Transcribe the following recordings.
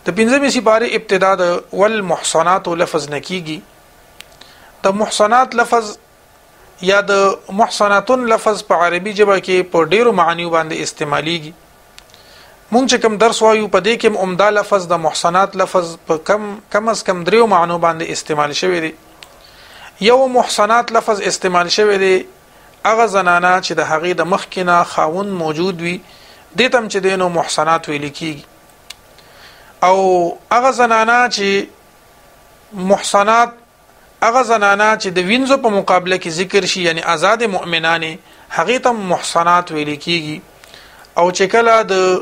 د 15 سپاره ابتدا د والمحصنات لفظ نکیږي. د محصنات لفظ یا د محصناتن لفظ په عربي ژبه کې په ډیرو معنیو باندې استعماليږي. مونږ چې کوم درس وایو په دې کې عمده لفظ د محصنات لفظ په کم از کم دریو معنو باندې استعمال شوی دی. یو محصنات لفظ استعمال شوی دی هغه زنانه چې د هغې د مخکینه خاوند موجود وي دې تم چې دینو محصنات ویل کیږي. او هغه زنانه چې محصنات هغه زنانه چې د وینځو په مقابله کې ذکر شي یعنی آزاد مؤمنانه هغه ته محصنات ویل کیږي. او چې کله د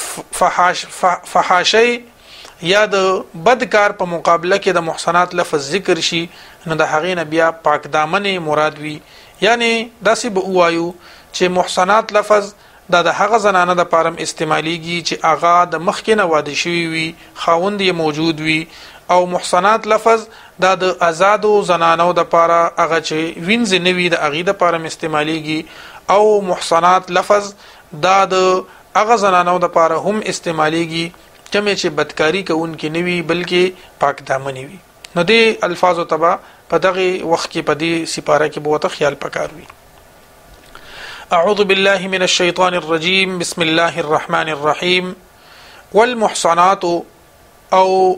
فحاشی یا د بدکار په مقابله کې د محصنات لفظ ذکر شي نو د هغې نه بیا پاک دامن مراد وي. یعنی داسې به وایو چې محصنات لفظ دا د هغه زنانه د پارم استعمالیږي چې هغه د مخکینه واده شوی وي خاوند یې موجود وي. او محصنات لفظ دا د آزادو زنانو د پاره هغه چې وینځ نه وي د هغې د پارم استعمالیږي. او محصنات لفظ دا د هغه زنانو د پاره هم استعمالیږي کومې چې بدکاری کوونکې نه وي بلکې پاک دامنې وي. نو دې الفاظو تبا په دغه وخت کې په دې سپاره کې بوته خیال پکار وي. اعوذ بالله من الشیطان الرجیم بسم الله الرحمن الرحیم. والمحصنات او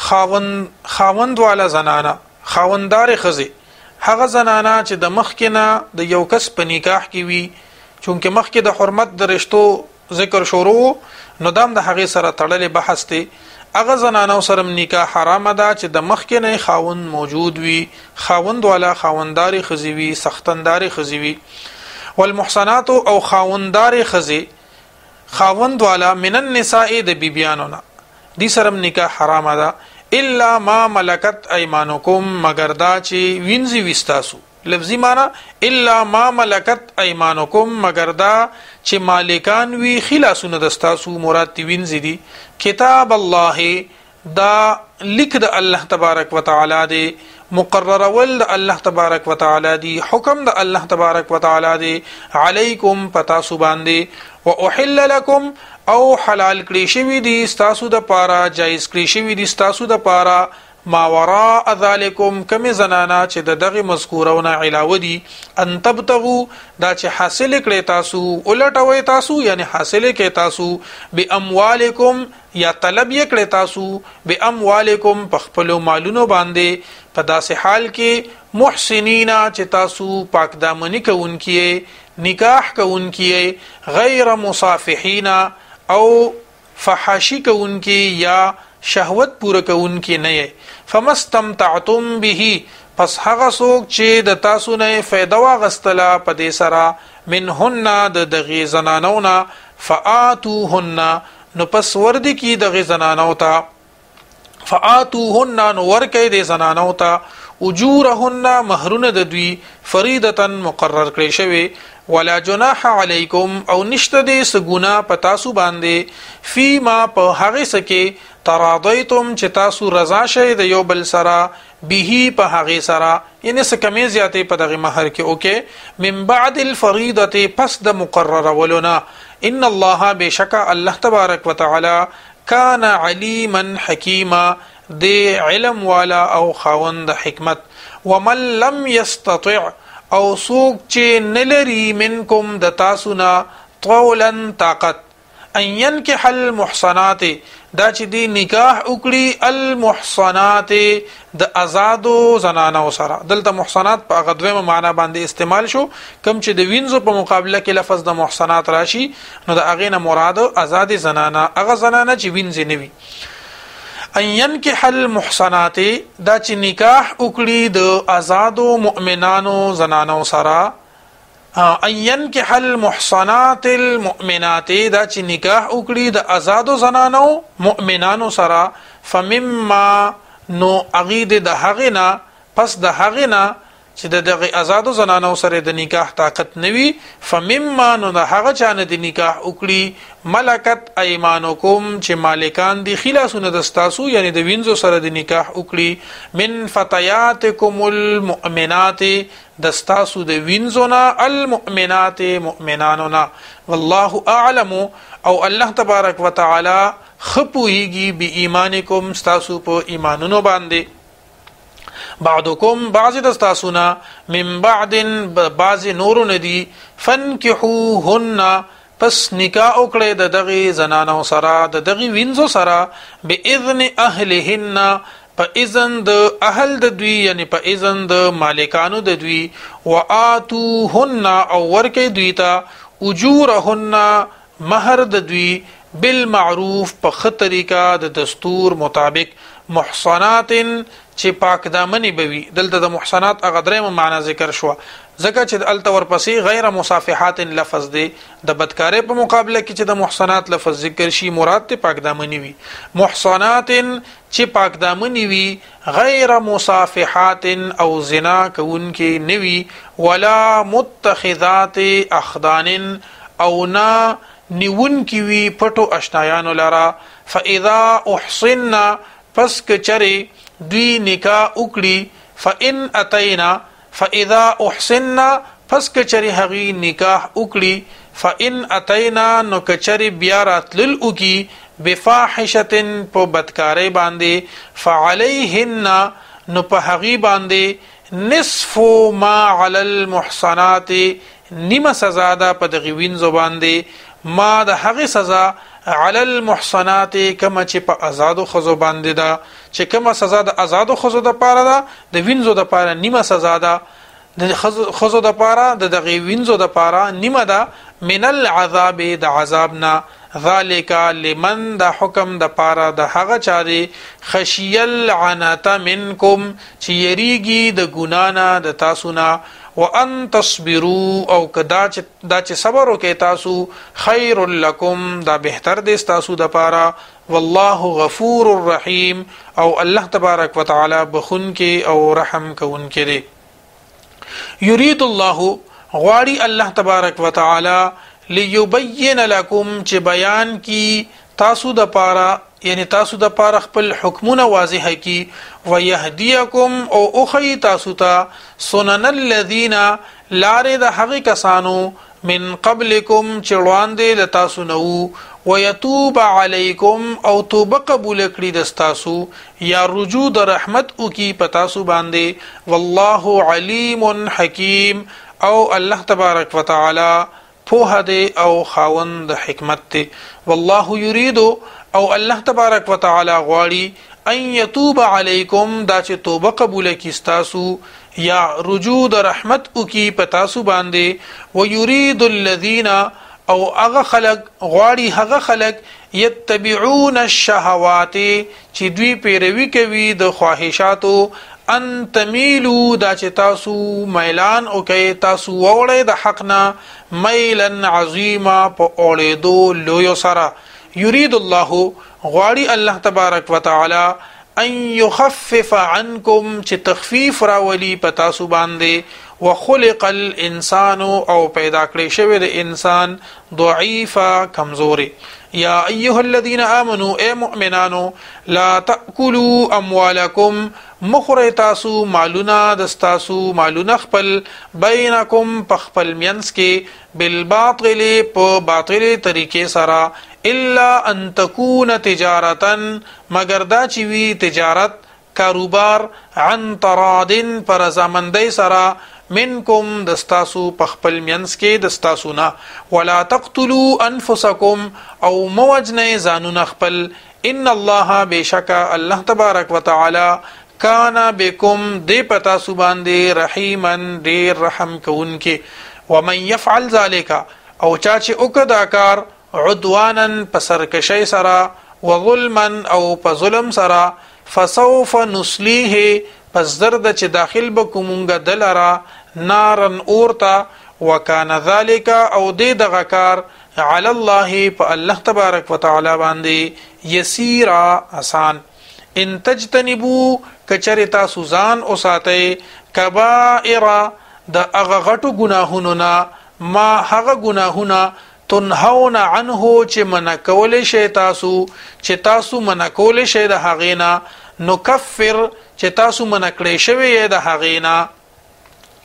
خاوند والا زنانه خاوندار خزه هغه زنانه چې د مخکنه د یو کس په نکاح کې وي چونکه مخکې د حرمت د رشتو ذکر شروع نو دام د هغه سره تړلې بحث دی. هغه زنانو سره نکاح حرام ده چې د مخکنه خاوند موجود وي خاوند والا خاوندار خزي وي سختندار خزي وي. والمحصنات او خاوندار خزي خاوند والا من النساء د بیبیانو نه دي سره نکاح حرام ده الا ما ملکت ايمانکم مگر دا چې وینځي وستاسو. لفظي معنی الا ما ملکت ايمانکم مگر دا چې مالکان وی خلاصونه دستاسو مراد تی وینځي دي. کتاب الله دا لیک د الله تبارک وتعالى دی مقرر ول د الله تبارک وتعالى دی حکم د الله تبارک وتعالى دی علیکم پتا سو باندې واحل لكم او حلال کړی شوی دي تاسو د پاره جایز کړی شوی دي تاسو د پاره ما وراء ذالکم کم زنانا چې د دغه مذکورونه علاوه دي ان تبتغوا دا چې حاصل کړی تاسو ولټوي تاسو یعنی حاصل کړی تاسو باموالکم یا طلب یې کړی تاسو باموالکم په خپل مالونو باندې په داسې حال کې محسنینا چې تاسو پاک دامنی کوونکی نکاح کوونکی غیر مصافحین او فحاشی کوونکی یا شهوت پوره کوونکی نه. فمستمتعتم به پس هغه څوک چې د تاسو نه فائدہ واغستله په دې سره منهن د دغه زنانو نه فآتوهن نو پس وردی کی دغه زنانو ته فآتوهن نو ورکه د زنانو ته اجورهن مہرونه د دوی فریضه مقرر کړی شوی. ولا جناح علیکم او نشته دې سګونا پتاسو باندې فيما په هغه سکه تراضیتم چې تاسو رضا شئ د یو بل سره به په هغه سره یعنی سکمې زیاتې په دغه مہر کې اوکې من بعد الفریضه پس د مقرره ولنا ان الله بشک الله تبارک وتعالى کان علیما حکیما د علم والا او خاوند حکمت. ومن لم يستطع او سوق چې نلري منکم د تاسو نه طولا طاقت ان ينكح المحصنات دا چې دی نکاح وکړي المحصنات د آزادو زنانو سره. دلته محصنات په غدویمه معنا باندې استعمال شو کوم چې د وینځو په مقابله کې لفظ د محصنات راشي نو د اغه نه مراد آزاد زنانه هغه زنانه چې وینځ نه وي. ان ينكح المحصنات دا چې نکاح وکړي د آزادو مؤمنانو زنانو سره. ان ينكح المحصنات المؤمنات دا چې نکاح وکړي د آزادو زنانو مؤمنانو سره. فمما نو اغید د هغینا پس د هغینا چې د آزادو زنانو سره د نکاح طاقت نوي فمما نو د هغه چانه د نکاح وکړي ملکت ايمانکم چې مالکان دي خلاصونه دستاسو یعنی د وینځو سره د نکاح وکړي من فتياتکم المؤمنات دستاسو د وینځونا المؤمنات مؤمنانونا. والله اعلم او الله تبارک وتعالى خپوهیږي بی ایمانکم ستاسو په ایمانونو باندې بعضکم بعض دستاسونا من بعد بعض نور ندی فنکحوهن پس نکاح وکړه د دغه زنانو سره د دغه وینځو سره باذن اهلهن په اذن د اهل د دوی یعنی په اذن د مالکانو د دوی واتوهن او ورکه دوی ته اجورهن مہر د دوی بالمعروف په خ طریقه د دستور مطابق محصنات چې پاک دامنی بوي دلته د محصنات هغه درېم معنا ذکر شو ځکه چې الته ورپسې غیر مصافحات لفظ دی د بدکارۍ په مقابله کې چې د محصنات لفظ ذکر شي مراد ته پاک دامنی وي محصنات چې پاک دامنی وي غیر مصافحات او زنا کوونکې نوي ولا متخذات اخدان او نا نیون کی وی پټو اشنایانو لرا فاذا احصنا پس کچری دوی نکاح وکړي فان اتینا فاذا احصنا پس کچری هغي نکاح وکړي فان اتینا نو کچری بیا راتلل وکي بفاحشه په بدکاری باندې فعليهن نو په هغي باندې نصف ما علی المحصنات نیمه سزا ده په دغه وینځو باندې ما د هغه سزا علی المحصنات کما چې په آزادو خزو باندې ده چې کما سزا د آزادو خزو د پاره ده د وینځو د پاره نیمه سزا ده د خزو د پاره د دغه وینځو د پاره نیمه ده من العذاب د عذابنا ذالک لمن د حکم د پاره د هغه چاري خشیل عنات منکم چې یریږي د ګنانا د تاسو نه وان تصبروا او کدا چې صبر وکي تاسو خیر لکم دا بهتر دي تاسو د پاره والله غفور الرحیم او الله تبارک وتعالى بخون کې او رحم کون کې دي یرید الله غواړي الله تبارک وتعالى ليبين لكم چې بیان کی تاسو د پاره یعنی تاسو د پاره خپل حکمونه واضح کی ويهديكم او اخي تاسو ته سنن الذين لاره د هغه کسانو من قبلكم چې وړاندې د تاسو نو ويتوب عليكم او توبه قبول کړي د تاسو یا رجوع د رحمت او کی پتا سو باندې والله علیم حکیم او الله تبارک وتعالى په دې او خاوند حکمت ته والله يريد او الله تبارک وتعالى غواړي ان يتوب عليكم دا چې توبه قبول کی تاسو یا رجوع د رحمت او کی پتا سو باندې ويريد الذين او هغه خلق غواړي هغه خلق يتبعون الشهوات چې دوی پیروي کوي د خواهشاتو ان تميلوا دا چې تاسو میلان او کوي تاسو وړي د حقنا میلن عظیما په اورېدو لوی سره يريد الله غواړي الله تبارک وتعالى ان يخفف عنكم چې تخفیف راولي پتا سو باندې وخلق الانسان او پیدا کړی شوی د انسان ضعیفا کمزوري یا ایها الذين امنوا اي مؤمنانو لا تاكلوا اموالكم مخری تاسو مالونه دستاسو مالونه خپل بینکم پخپل مینس کې بالباطل په باطل طریقې سره الا ان تكون تجارتا مگر دا چې وی تجارت کاروبار عن تراد پر زمندای سره منکم دستاسو پخپل مینس کې دستاسو نه ولا تقتلوا انفسکم او موجنه زانون خپل ان الله بشک الله تبارک وتعالى کانا بكم دی پتا سو باندې رحیمن ډیر رحم کوونکې ومن يفعل ذلك او چا چې وکدا کار عدوانا پسرکشی سرا وظلما او په ظلم سرا فسوف نسلیه پس درد چې داخل بکومونګه دلرا نارن اورتا وکانه ذالک او دې دغه کار علی الله په الله تبارک وتعالى باندې یسیرا آسان ان تجتنبوا کچریتا سوزان او ساتي کبائر د هغه غټو ګناهونو نه ما هغه ګناهونه تنهون عنه چې من کول شي تاسو چې تاسو من کول شي د هغینا نکفر چې تاسو من کړی شوی د هغینا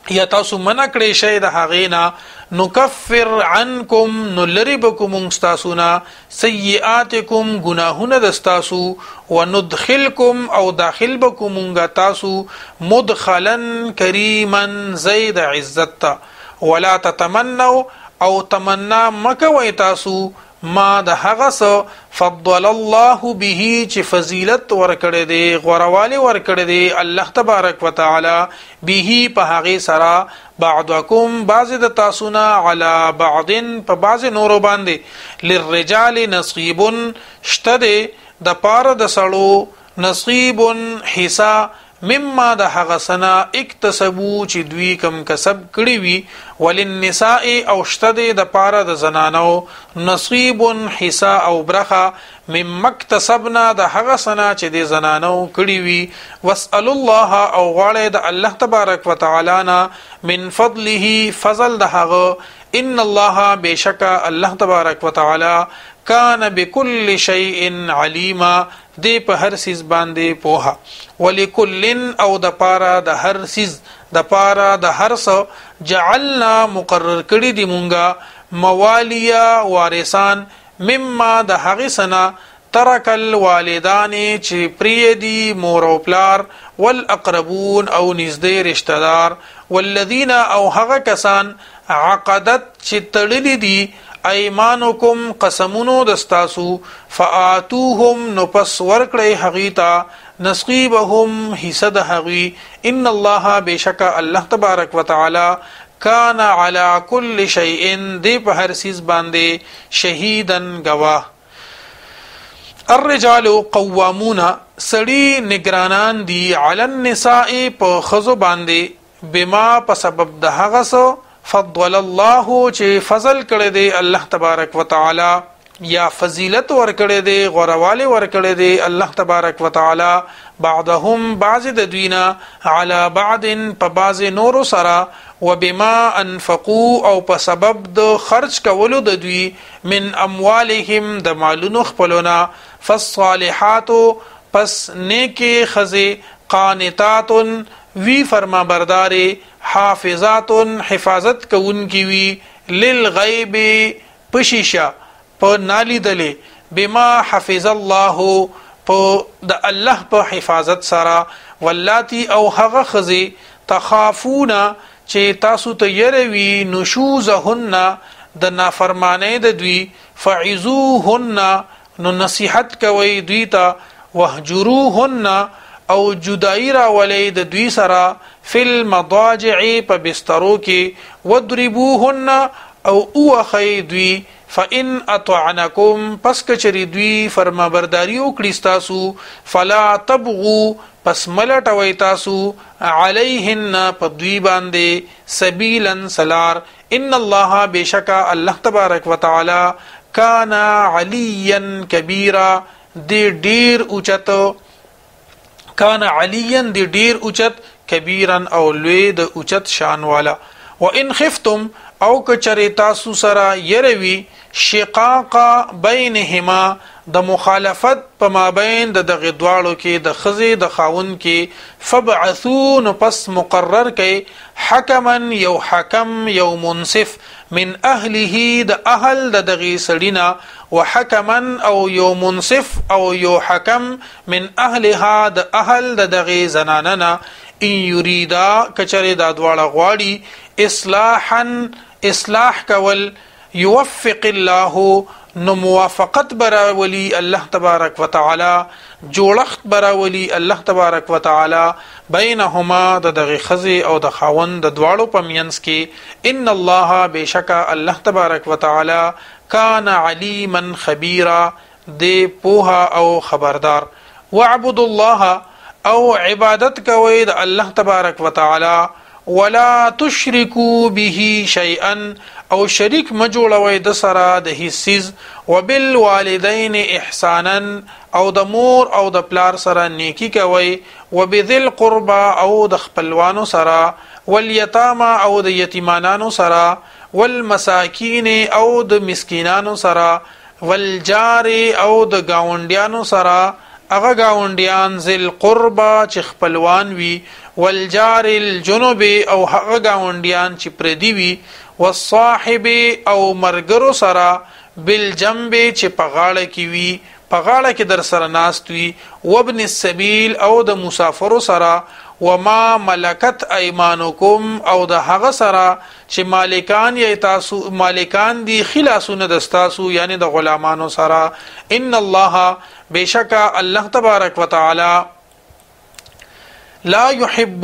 یا تاسو منع کړی شی د هغې نه نکفر عنکم نو لرې به کو مونږ ستاسو نه سیئاتکم ګناهونه د ستاسو وندخلکم او داخل به کو مونږ تاسو مدخلا کریما زید عزت ولا تتمنوا او تمنا مکوئ تاسو ما د هغه څه فضل الله به چې فضیلت ورکړی دی غوروالي ورکړی دی الله تبارک وتعالى به په هغه سره بعضکم بعض د تاسو نه علی بعض په بعض نورو باندې للرجال نصیب شته د پاره د سړو نصیب حصہ مما د هغه سنا اکتسبو چې دوی کم کسب کړی وي وللنساء او شته د پاره د زنانو نصیب حصہ او برخه مما اکتسبنا د هغه سنا چې د زنانو کړی وي واسال الله او غواړي د الله تبارک وتعالى نه من فضله فضل د هغه ان الله بشک الله تبارک وتعالى کان بكل شیء علیما دی په هر سیز باندې پوها ولکل او د پارا د هر سیز د پارا د هر څه جعلنا مقرر کړی دی مونږه موالیا وارثان مما د هغه سنا ترک الوالدان چې پریدي مور او پلار والاقربون او نږدې رشتہ دار والذین او هغه کسان عقدت چې تړلې دي ایمانکم قسمونو دستاسو فآتوهم نو پس ورکړی حقیتا نصیبهم حصہ د هغوی ان الله بشک الله تبارک وتعالى کان علی کل شیء دی په هر سیز باندې شهیدن گواه الرجال قوامون سړی نگرانان دی علی النساء په خزو باندې بما په سبب د هغه سو فضل الله چې فضل کړی دی الله تبارک وتعالى یا فضیلت ور کړی دی غورواله ور کړی دی الله تبارک وتعالى بعضهم بعض د دوینا علی بعض په بعض نور سرا وبما انفقوا او په سبب د خرج کولو د دوی من اموالهم د مالونو خپلونا فالصالحات پس نیکی خزی قانتات وی فرما برداري حافظات حفاظت کون کی وی للغیب پشیشا په نالی دلی بما حفظ الله په د الله په حفاظت سره واللاتی او هغه خزی تخافون چې تاسو ته يروي نشوزهن د نافرمانی د دوی فعزوهن نو نصیحت کوي دوی ته وهجروهن او جدائی را ولی د دوی سرا فی المضاجع په بسترو کې وضربوهن او اوخی دوی فإن اطعنکم پس کچری دوی فرمانبرداری وکړي تاسو فلا تبغوا پس ملټوي تاسو علیهن په دوی باندې سبیلا سلار ان الله بشک الله تبارک وتعالى کان علیا کبیرا دی ډیر اوچتو کان علیا دی ډیر اوچت کبیرا او لوی د اوچت شان والا وان خفتم او کچری تاسو سره يروي شقاق بینهما د مخالفت په مابین د دغه دواړو کې د خزي د خاون کې فبعثون پس مقرر کې حکما یو حکم یو منصف من اهله د اهل د دغه سړینا وحکما او یو منصف او یو حکم من اهلها د اهل د دغه زناننا ان یریدا کچری دا دواړه غواړي اصلاح کول يوفق الله نو موافقت براولی الله تبارک وتعالى جوړخت براولی الله تبارک وتعالى بینهما د دغه خزي او د خاوند د دواړو پمینس کې ان الله بشک الله تبارک وتعالى کان علیما خبیرا دی پوها او خبردار واعبد الله او عبادت کوي د الله تبارک وتعالى ولا تشركوا به شيئا او شریک مجوړوي د سره د هیڅ وبالوالدین احسانا او د مور او د پلار سره نیکی کوي وبذل قربا او د خپلوانو سره والیتاما او د یتیمانانو سره والمساکین او د مسکینانو سره والجار او د گاونډیانو سره اغه گاونډیان ذل قربا چې خپلوان وي والجار الجنوب او هغه گاونډیان چې پردي وي والصاحب او مرګرو سره بالجنب چې په غاړه کې وي په غاړه کې در سره ناست وي وابن السبيل او د مسافرو سره وما ملکت ایمانکم او د هغه سره چې مالکان یې تاسو مالکان دي خلاصونه دستاسو یعنی د غلامانو سره ان الله بشکا الله تبارک وتعالى لا يحب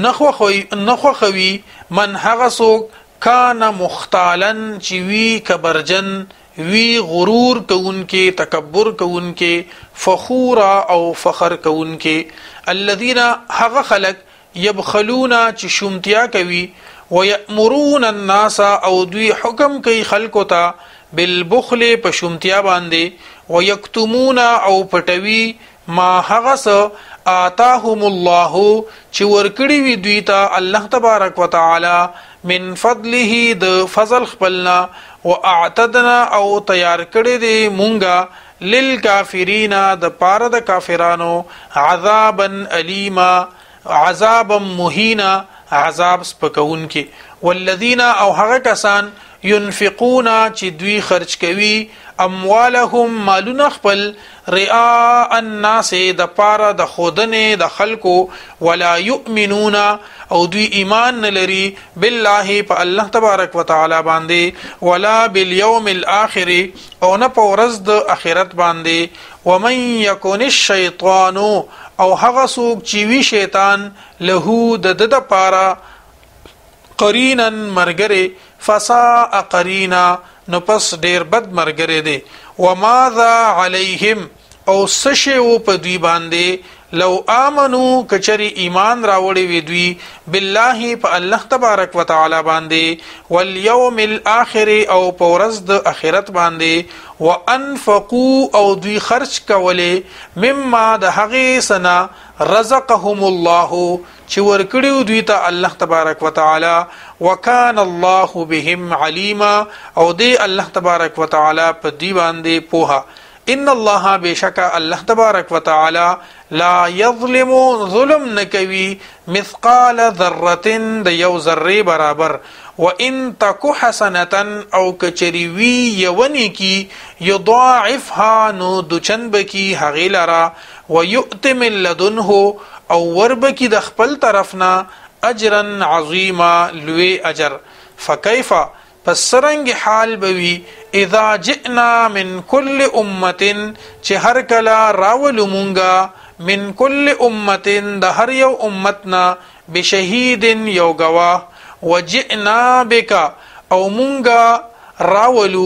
نخوخوي من هغه سوک کان مختالا چې وی کبرجن وی غرور کوونکې تکبر کوونکې فخورا او فخر کوونکې الذين هغه خلق يبخلون چې شومتیا کوي ويأمرون الناس او دوی حکم کوي خلکو ته بالبخل په شومتیا باندې ويكتمون او پټوي ما هغه آتاهم الله چې ورکړي وي دوی ته الله تبارک وتعالى من فضله د فضل خپلنا واعتدنا او تیار کړی دی مونږه للکافرین د پاره د کافرانو عذابا الیما عذابا مهینا عذاب سپکون کې والذین او هغه کسان ينفقون چې دوی خرج کوي اموالهم مالون خپل رئاء الناس د پاره د خودنه د خلکو ولا يؤمنون او دوی ایمان نه لري بالله په الله تبارک وتعالى باندې ولا باليوم الاخر او نه په ورځ د اخرت باندې ومن يكن الشيطان او هغه څوک چې وی شیطان له د پاره قرینا مرګره فساء قرینا نو پس ډیر بد مرګره دي وماذا عليهم او سشو په دوی باندې لو امنو کچری ایمان راوړي وي دوی بالله په الله تبارک وتعالى باندې واليوم الاخر او په ورځ د اخرت باندې وانفقوا او دوی خرج کوله مما د هغه سنا رزقهم الله چې ورکړیو دوی ته الله تبارک وتعالى وکان الله بهم علیما او دی الله تبارک وتعالى په دی باندې پوها ان الله بشکا الله تبارک وتعالى لا يظلم ظلم نکوي مثقال ذره د یو ذره برابر وان تک حسنه او کچری وی یونی کی یضاعفها نو دچن بکی هغیلرا ويؤتم من لدنه او ورب کی د خپل طرفنا اجرا عظیما لوی اجر فكيف پسرنگ حال بوي اذا جئنا من كل امه چې هر کلا راول مونږه من كل امه د هر یو امتنا بشهید یو گواه وجئنا بك او مونږه راولو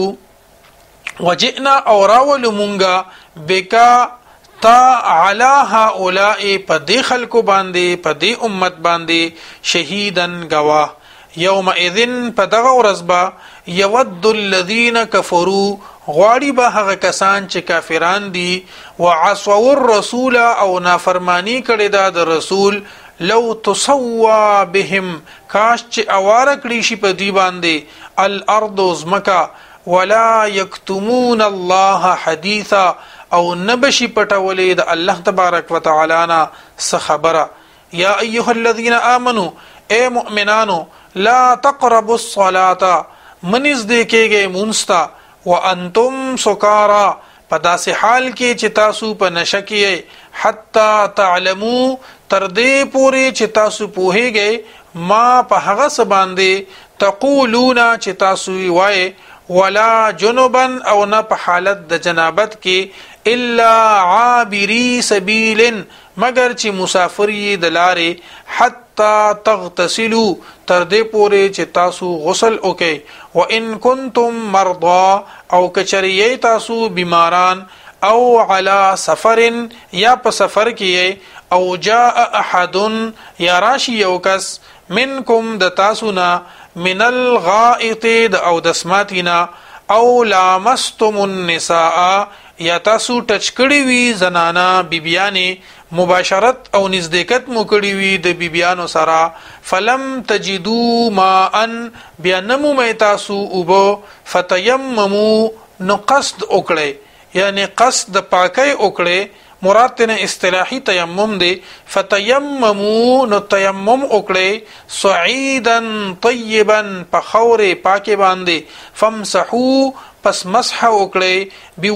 وجئنا او راولو مونږه بك تا علا هؤلاء په دې خلکو باندې په دې امت باندې شهیدن گواه یومئذ په دغه ورځ به یود الذین کفروا غواړي به هغه کسان چې کافران دي وعصوا الرسول او نافرمانی کړي دا د رسول لو تسوا بهم کاش چې اواره کړي شي په دی باندې الارض زمکا ولا یکتمون الله حدیثا او نبشی پټولې د الله تبارک وتعالى نه څه خبره یا ایها الذين امنوا اے مؤمنانو لا تقربوا الصلاه منز دې کېږي مونستا وانتم سکارا په داسې حال کې چې تاسو په نشه کې حتا تعلموا تر دې پورې چې تاسو پوهیږئ ما په هغه څه باندې تقولون چې تاسو وایي ولا جنبا او نه په حالت د جنابت کې الا عابری سبیل مگر چې مسافر یې د لارې حتا تغتسلوا تر دې پورې چې تاسو غسل وکئ وان کنتم مرضى او کچریه تاسو بیماران او علی سفر یا په سفر کې او جاء احد یا راشي یو کس منکم د تاسو نه من الغائط او دسماتینا او لامستم النساء یا تاسو ټچ کړی وی زنانا بیبیانې مباشرت او نزدېکت مو کړی وی د بیبیانو سره فلم تجدوا ماء بینمو مې تاسو اوبو فتیممو نو قصد وکړي یعنی قصد پاکي وکړي مراد تنه اصطلاحي تیمم دی فتیممو نو تیمم وکړي صعيدا طيبا په خاورې پاکه باندې فمسحو پس مسح وکړي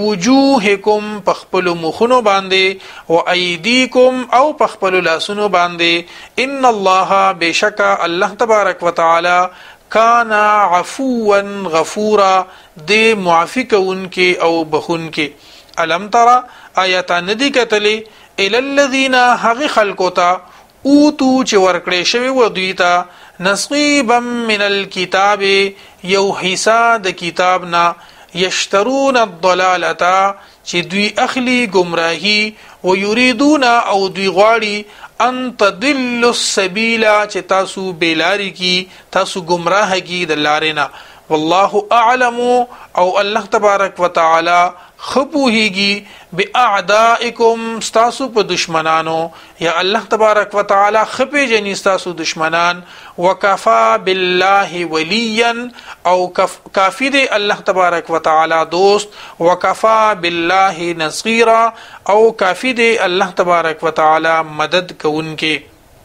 بوجوهکم په خپل مخونو باندې و ايديکم او په خپل لاسونو باندې ان الله بشک الله تبارک وتعالى کان عفوا غفورا دی معافی کونکي او بخونکي الم ترى آیات ندی کتلی ال الذين حق خلقتا اوتو چې ورکړې شوی و دوی ته نصیبا من الكتاب یو حصہ د کتاب نا یشترون الضلالتا چې دوی اخلی گمراهی و یریدون او دوی غواړي ان تضلوا السبيل چې تاسو بیلاری کی تاسو گمراه کی د لارینا والله اعلم او الله تبارک وتعالى خپوهیږي باعدائکم استاسو په دشمنانو یا الله تبارک وتعالى خپې جنې استاسو دشمنان وکفا بالله وليا او کافی دی الله تبارک وتعالى دوست وکفا بالله نصيرا او کافی دی الله تبارک وتعالى مدد کوونکې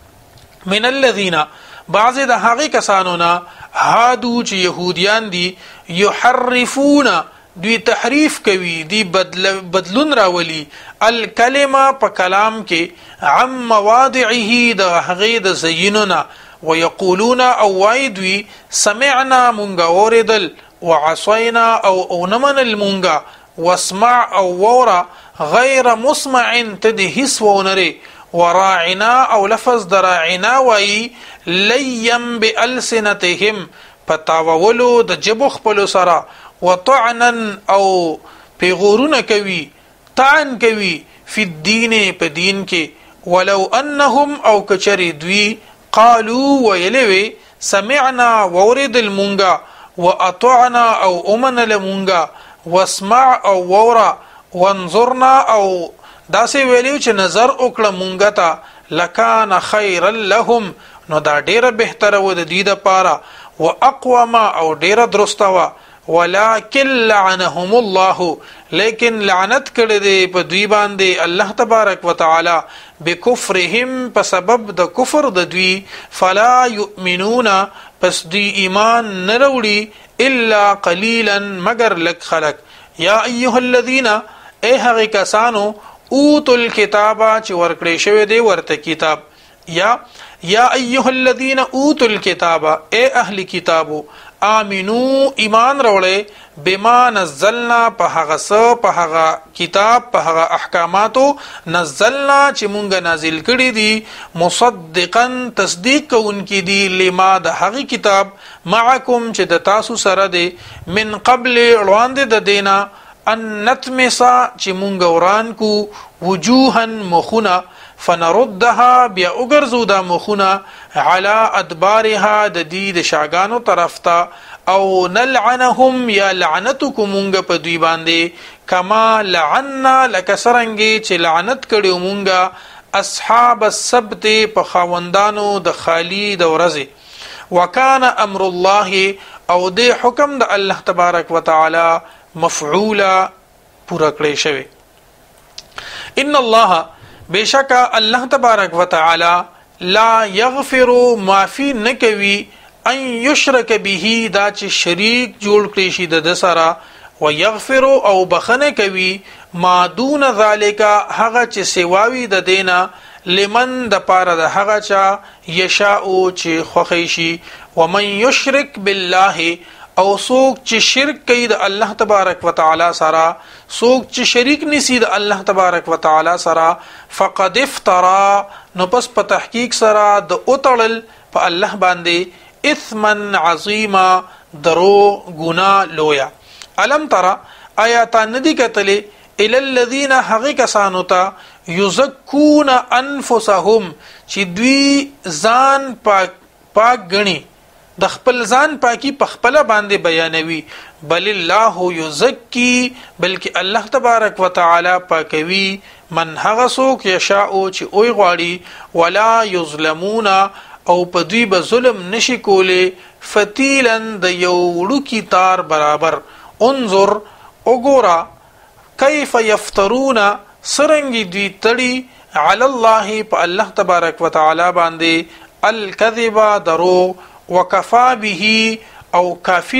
من الذين بعض د هغه کسانو نه هادو چې يهوديان دي يحرفون دوی تحریف کوي دی بدلون راولي الکلمه په کلام کې عم مواضعه د هغه د زیننا ويقولون او وایدوی سمعنا مونږ اوریدل وعصينا او نمن المونږ واسمع او ورا غیر مسمع تدهس ونري وراعنا او لفظ دراعنا وای لیم بالسنتهم پتاولو د جبو خپل سره وطعنا او پیغورونه کوي طعن کوي فی الدین په دین کې ولو انهم او کچری دوی قالوا ویلوی سمعنا ورد المونگا واطعنا او امن المونگا واسمع او ورا وانظرنا او داسې ویلو چې نظر وکړه مونږ ته لکان خیر لهم نو دا ډیره بهتره و د دې لپاره واقوم او ډیره درسته و ولكن لعنهم الله لیکن لعنت کړي دي په دوی باندې الله تبارک وتعالى بکفرهم په سبب د کفر د دوی فلا يؤمنون پس دوی ایمان نه وروړي الا قليلا مگر لک خلق یا ایها الذين اے هغه کسانو اوتل الكتاب چې ورکړې شوی دی ورته کتاب یا ایها الذين اوتل الكتاب اے اهل کتابو آمنو ایمان روړې بما نزلنا په هغه کتاب په هغه احکاماتو نزلنا چې مونږه نازل کړي دي مصدقا تصدیق کوونکې دي لما د هغه کتاب معکم چې د تاسو سره دی من قبل وړاندې د دینا ان نتمسا چې مونږ وران کو وجوها مخونه فنردها بیا وګرځو دا مخونه على ادبارها د دې د شاګانو طرف ته او نلعنهم یا لعنتکم مونږ په دوی باندې کما لعنا لکسرنګي چې لعنت کړو مونږ اصحاب السبت په خاوندانو د خالی د ورځې وکانه امر الله او د حکم د الله تبارک وتعالى مفعولا پورا کړی شوی ان الله بشک الله تبارک وتعالى لا يغفر معفي نکوي ان يشرك به دا چې شریک جوړ کړی شي د سره ويغفر او بخنه کوي ما دون ذالک هغه چې سیواوي د دینا لمن د پاره د هغه چا یشاء چې خوښي شي ومن يشرك بالله او سوک چې شرک کوي د الله تبارک وتعالى سره سوک چې شریک نسی د الله تبارک وتعالى سره فقد افترى نو پس په تحقیق سره د اوتړل په الله باندې اثما عظیما درو گنا لویا الم ترى آیات ندی کتلی الى الذين حقیقسانو تا یزکون انفسهم چې دوی ځان پاک غني د خپل ځان پاکي په خپل باندې بیانوي بل الله یزکی بلکې الله تبارک وتعالى پاکوي من هغه څوک یشاء چې اوی غواړي ولا یظلمون او په دوی به ظلم نشي کوله فتیلا د یو وړوکی تار برابر انظر وګورا کیف یفترون سرنګي دوی تړي علی الله په الله تبارک وتعالى باندې الکذب درو وکفا به او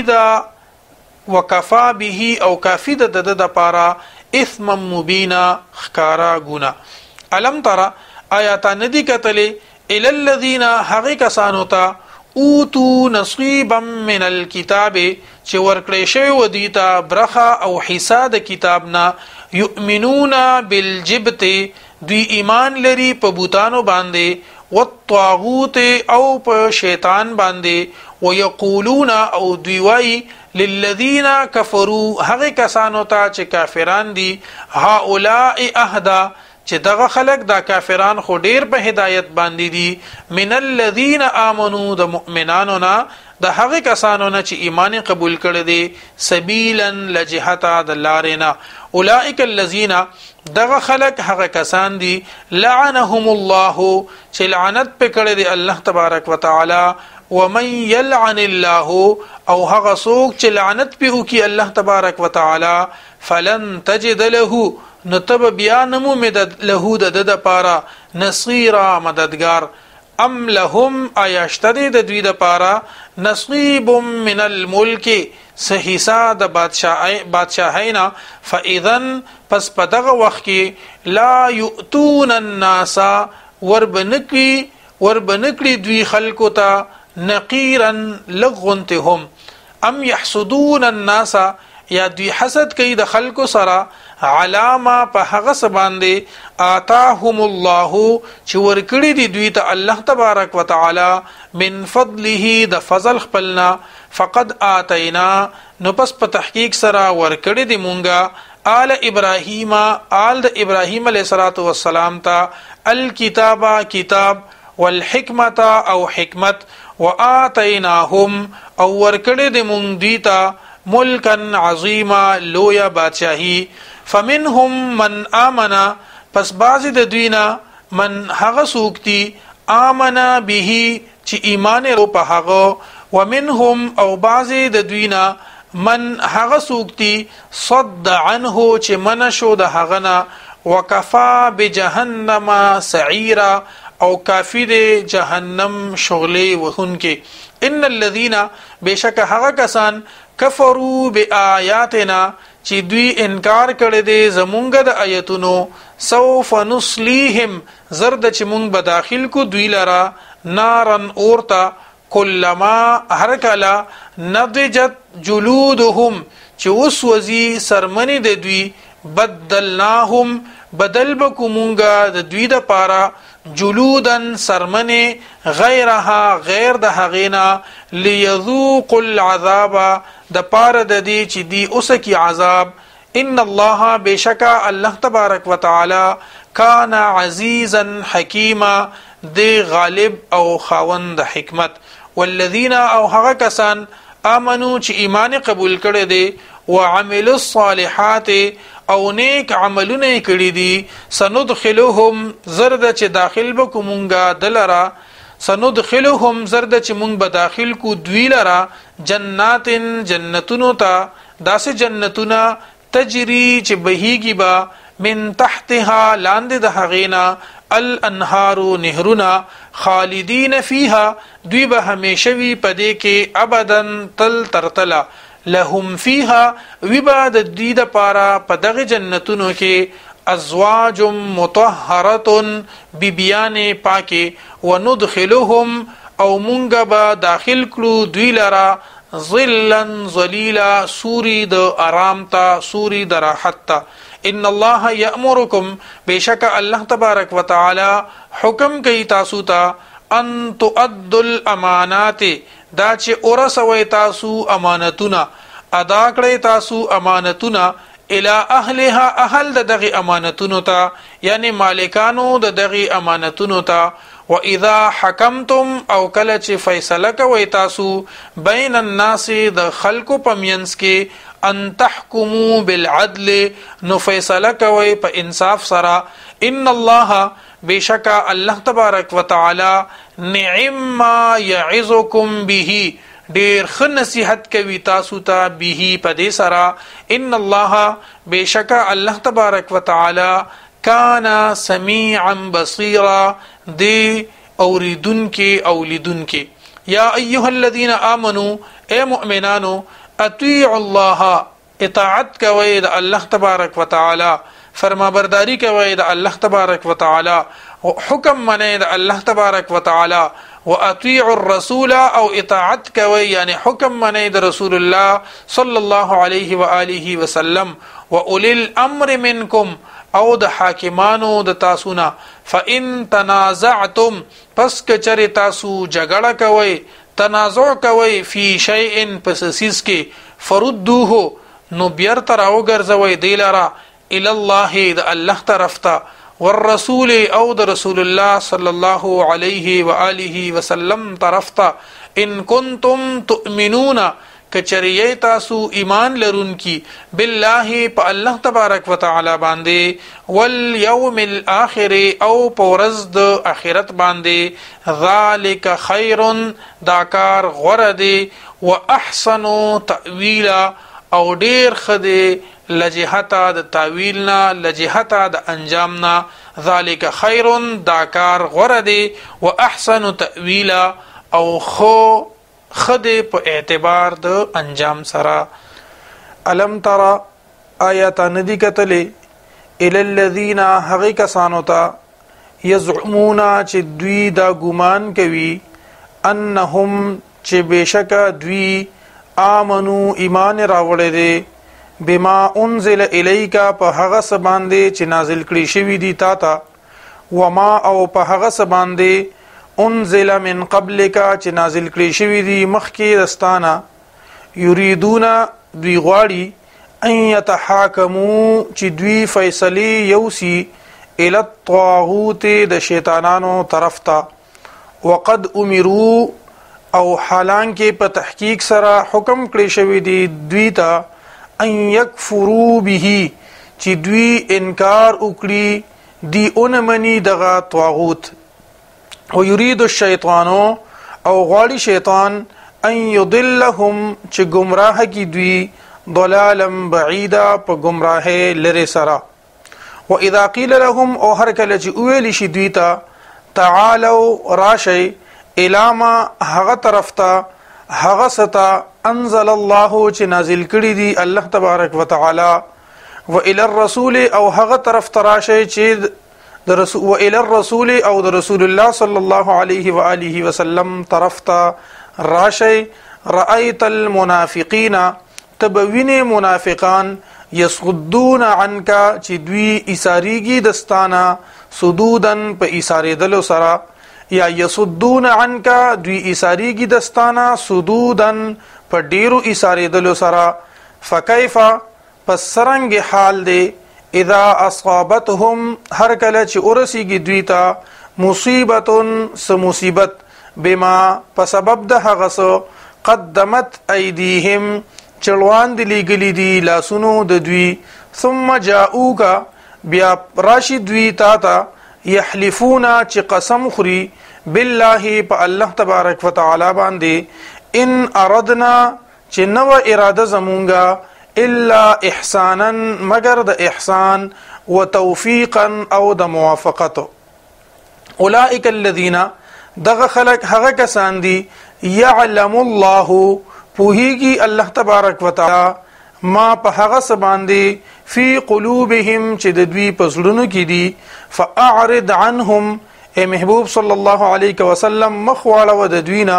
کافدا د پارا اثم مبینا خکارا گنا. علم ترى آیات ندی کتلی الی الذین حق کسانو تا اوتو نصیبا من الكتاب چې ورکړی شوی و دیتا برخه او حصہ د کتابنا یؤمنون بالجبت دوی ایمان لري په بوتانو باندې والطاغوت او په شیطان باندې ويقولون او دوی وای للذین کفروا هغه کسانو ته چې کافران دي هؤلاء اهدا چې دغه خلق دا کافران خو ډیر په هدایت باندې دي من الذين امنوا د مؤمنانو نه د هغه کسانو نه چې ایمان قبول کړي دي سبیلا لجهتا د لارینا اولئک الذين دغه خلق هغه کسان دي لعنهم الله چې لعنت په کړي دي الله تبارک وتعالى ومن يلعن الله او هغه څوک چې لعنت په وکي الله تبارک وتعالى فلن تجد له نتب بیانمو مدد له د پارا نصيرا مددگار ام لهم ایاشتدی د دوی د پارا نصیب من الملک سحیسا د بادشاہینا فاذن پس پدغه وخت کې لا یؤتون الناس وربنکړي دوی خلکو ته نقیرا لغنتهم ام يحسدون الناس یا دوی حسد کوي د خلکو سره علامه په هغه سباندې آتاهم الله چې ورکړي دي دوی ته الله تبارک وتعالى من فضله د فضل خپلنا فقد آتینا نو پس په تحقیق سره ورکړي دي مونږه آل ابراهیم آل د ابراهیم علیه الصلاۃ والسلام ته الکتاب کتاب والحکمت او حکمت وآتیناهم او ورکړي دي مونږ دوی ته ملکن عظیما لویا بادشاہی فمنهم من آمنا پس بعضی د دوینا من هغه سوکتی آمنا به چې ایمان رو په هغه ومنهم او بعضی د دوینا من هغه سوکتی صد عنه چې من شو د هغه نه وکفا بجهنم سعیرا او کافی د جهنم شغله وهونکه ان الذين بشک هغه کسان کفروا بآیاتنا چې دوی انکار کړي دي زمونږ د آیتونو سوف نصلیهم زرد چې مونږ به داخل کو دوی لرا نارن اورتا کلما هر کلا نضجت جلودهم چې وسوځي سرمنی د دوی بدلناهم بدل بکومونګه د دوی د پارا جلودن سرمنه غیرها غیر د هغینا ليذوقوا العذاب د پاره د دې چې دی اوسکی عذاب ان الله بشکا الله تبارک وتعالى کان عزیزا حکیما دی غالب او خاوند حکمت والذین او هغه کسان امنو چې ایمان قبول کړي دي وعملوا الصالحات او نیک عملونه کړي دي سندخلهم زرد چې داخل بکومونګه دلرا سندخلهم زرد چې مونږ به داخل کو دوی لرا جنات جنتونو ته داسې جنتونه تجری چې بهيږي با من تحتها لاندې د هغینا الانهار نهرنا خالدین فيها دوی به همیشه وي پدې کې ابدن تل ترتلا لهم فيها وباد الدید پارا پدغه جنتونو کې ازواج مطهره ببیان پاکه وندخلهم او مونږ به داخل کړو دوی لرا ظلا ظلیلا سوری د آرام تا سوری د راحت تا ان الله یامرکم بشک الله تبارک وتعالى حکم کوي تاسو ته ان تؤدوا الامانات دا چې اورسوي تاسو امانتونه ادا کړئ تاسو امانتونه الى اهلها اهل دغه امانتونو ته یعنی مالکانو دغه امانتونو ته واذا حكمتم او کله چې فیصله کوي تاسو بین الناس د خلکو پمینس کې ان تحكموا بالعدل نو فیصله کوي په انصاف سره ان الله بشکا الله تبارک وتعالى نعم ما يعظكم به ډیر ښه نصیحت کوي تاسو ته به په دې سره ان الله بشکا الله تبارک وتعالى کان سمیعا بصیرا دی اوریدن کې او لیدن کې یا ایها الذین آمنو اے مؤمنانو اطیعوا الله اطاعت کوئ د الله تبارک وتعالى فرما برداری کوئ د الله تبارک وتعالى حکم منئ د الله تبارک وتعالى واطیعوا الرسول او اطاعت کوئ یعنی حکم منئ د رسول الله صلی الله علیه و آله وسلم واولی الامر منکم او د حاکمانو د تاسونا فان تنازعتم پس کچری تاسو جګړه کوئ تنازع کوئ فی شیء پس سیس کې فردوه نو بیرته راوګرځوئ دی لره الی الله د الله طرف ته والرسول او د رسول الله صلی الله علیه و آله وسلم طرف ته ان کنتم تؤمنون کچریه تاسو ایمان لرونکی بالله په الله تبارک وتعالى باندې والیوم الاخر او پورز د اخرت باندې ذالک خیر دا کار غوره دی واحسن تاویلا او ډیر خدي لجهتا د تاویلنا لجهتا د انجامنا ذالک خیر دا کار غوره دی واحسن تاویلا او خدي په اعتبار د انجام سره الم ترى آیات ندی کتلی الی الذین حقی کسانو ته یزعمون چې دوی دا ګمان کوي انهم چې بشک دوی آمنو ایمان راوړی دی بما انزل الیک په هغه څه باندې چې نازل کړي شوی دی تا ته وما او په هغه څه باندې انزل من قبلک چې نازل کړي شوی دی مخکې دستانه یریدون دوی غواړي ان یتحاکموا چې دوی فیصله یوسی الی الطاغوت د شیطانانو طرف ته وقد امروا او حالانکه په تحقیق سره حکم کړی شوی دی دوی ته ان یکفروا به چې دوی انکار وکړي دی اونمنی دغه طاغوت ويريد الشیطان او غواړي شیطان ان يضلهم چې گمراه کی دوی ضلالا بعیدا په گمراهه لری سرا واذا قيل لهم او هر کله چې ویل شي دوی ته تعالوا راشي الاما هغه طرف ته هغه ستا انزل الله چې نازل کړي دي الله تبارک وتعالى والى الرسول او هغه طرف ته راشي چې د رسول والى الرسول او د رسول الله صلی الله علیه و آله وسلم طرف ته راشي رأيت المنافقین تبوین منافقان یصدون عنك چې دوی ایثاریږي دستانا صدودن په ایثاریدلو سره یا یصدون عنك دوی ایثاریږي دستانا صدودن په ډیرو ایثاریدلو سره فكيف پسرنګ حال دی اذا اصابتهم هر کله چې ورسیږي دوی ته مصیبتون مصیبت بما په سبب د هغه څه قدمت ایدیهم چلوان دی لګلی دی لاسونو د دوی ثم جاءوک بیا راشي دوی تا یحلفون چې قسم خوري بالله په الله تبارک وتعالى باندې ان اردنا چې نو اراده زمونږه الا احسانا مگر د احسان وتوفيقا او د موافقت اولئک الذين دغه خلق هغه کسان دي يعلم الله پوهیږي الله تبارک وتعالى ما په هغه سباندي فی قلوبهم چې د دوی په زړونو کې دي فاعرض عنهم اے محبوب صلی الله علیه وسلم مخواله ود دوینا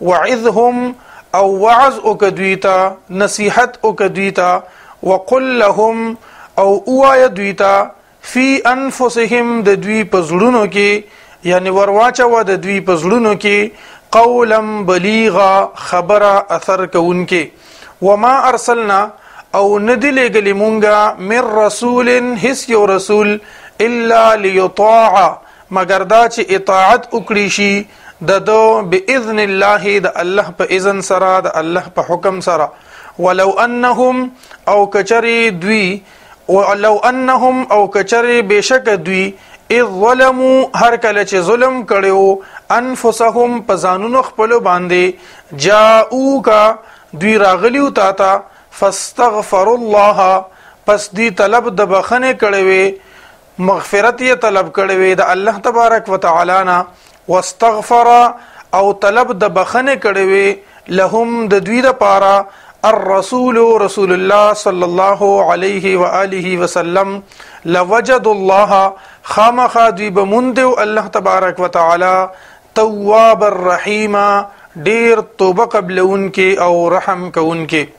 وعظهم او وعظ او کدویتا نصیحت او کدویتا وقل لهم او اوای دویتا فی انفسهم د دوی په زړونو کې یعنی ورواچه و د دوی په زړونو کې قولا بلیغا خبره اثر کوونکې وما ارسلنا او ندل گلی مونږه من رسول هیڅ یو رسول الا ليطاع مگر دا چې اطاعت وکړي شي ددو باذن الله د الله په اذن سره د الله په حکم سره ولو انهم او کچری دوی ولو انهم او کچری بشک دوی اذ ظلموا هر کله چې ظلم کړو انفسهم پزانونو خپل باندې جاءوکا دوی راغلیو تا فاستغفر الله پس دی طلب د بخنه کړي مغفرت یې طلب کړی وي د الله تبارک وتعالى نه، واستغفر او طلب د بخنه کړی وي لهم د دوی لپاره الرسول رسول الله صلی الله علیه و آله وسلم لوجد الله خامخا دوی بموندو الله تبارک وتعالى تواب الرحیم ډیر توبه قبلونکې او رحم کوونکې.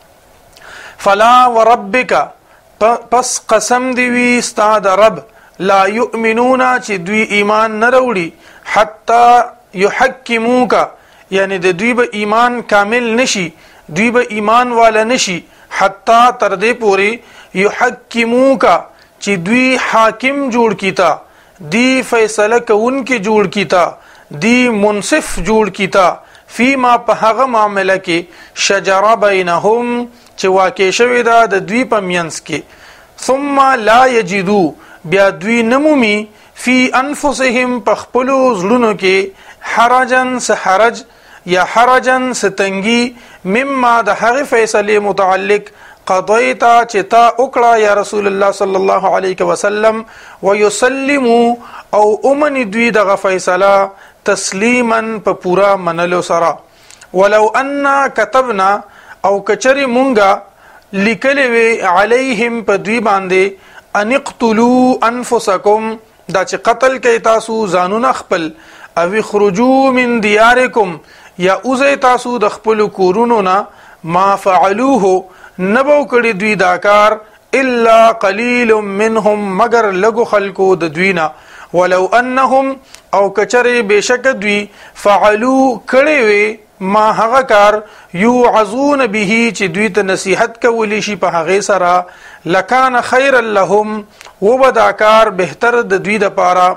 فلا وربک پس قسم دی وی ستا د رب لا یؤمنون چې دوی ایمان نه وروړي حتی یحکموک یعنی د دوی به ایمان کامل نشي، دوی به ایمان والا نشي حتی تر دې پوري یحکموک چې دوی حاکم جوړ کیتا، دی فیصله کوونکې جوړ کیتا، دی منصف جوړ کیتا فیما په هغه معامله کې شجره بینهم چې واقع شوی دا د دوی په منځ کې، ثم لا یجدو بیا دوی نمومي فی انفسهم په خپلو زړونو کې حرجن سحرج یا حرجن ستنګي مما د هغه فیصله متعلق قضیتا چې تا وکړه یا رسول الله صلی الله علیه وسلم، ويسلموا او امن دوی دغه فیصله تسلیما په پورا منلو سره. ولو ان كتبنا او کچری مونږه لیکلی وی علیهم په دوی باندې ان اقتلوا انفسکم دا چې قتل کوي تاسو ځانونه خپل، او اخرجوا من دیارکم یا اوزه تاسو د خپل کورونو نه، ما فعلوه نبو کړي دوی دا کار الا قلیل منهم مگر لګو خلکو د دوینا، ولو انهم او کچره بشک دوی فعلوا کړي وي ما هغه کار یوعظون به چې دوی ته نصیحت کولی شي په هغه سره، لکان خیر لهم وبدا کار بهتر د دوی د پاره،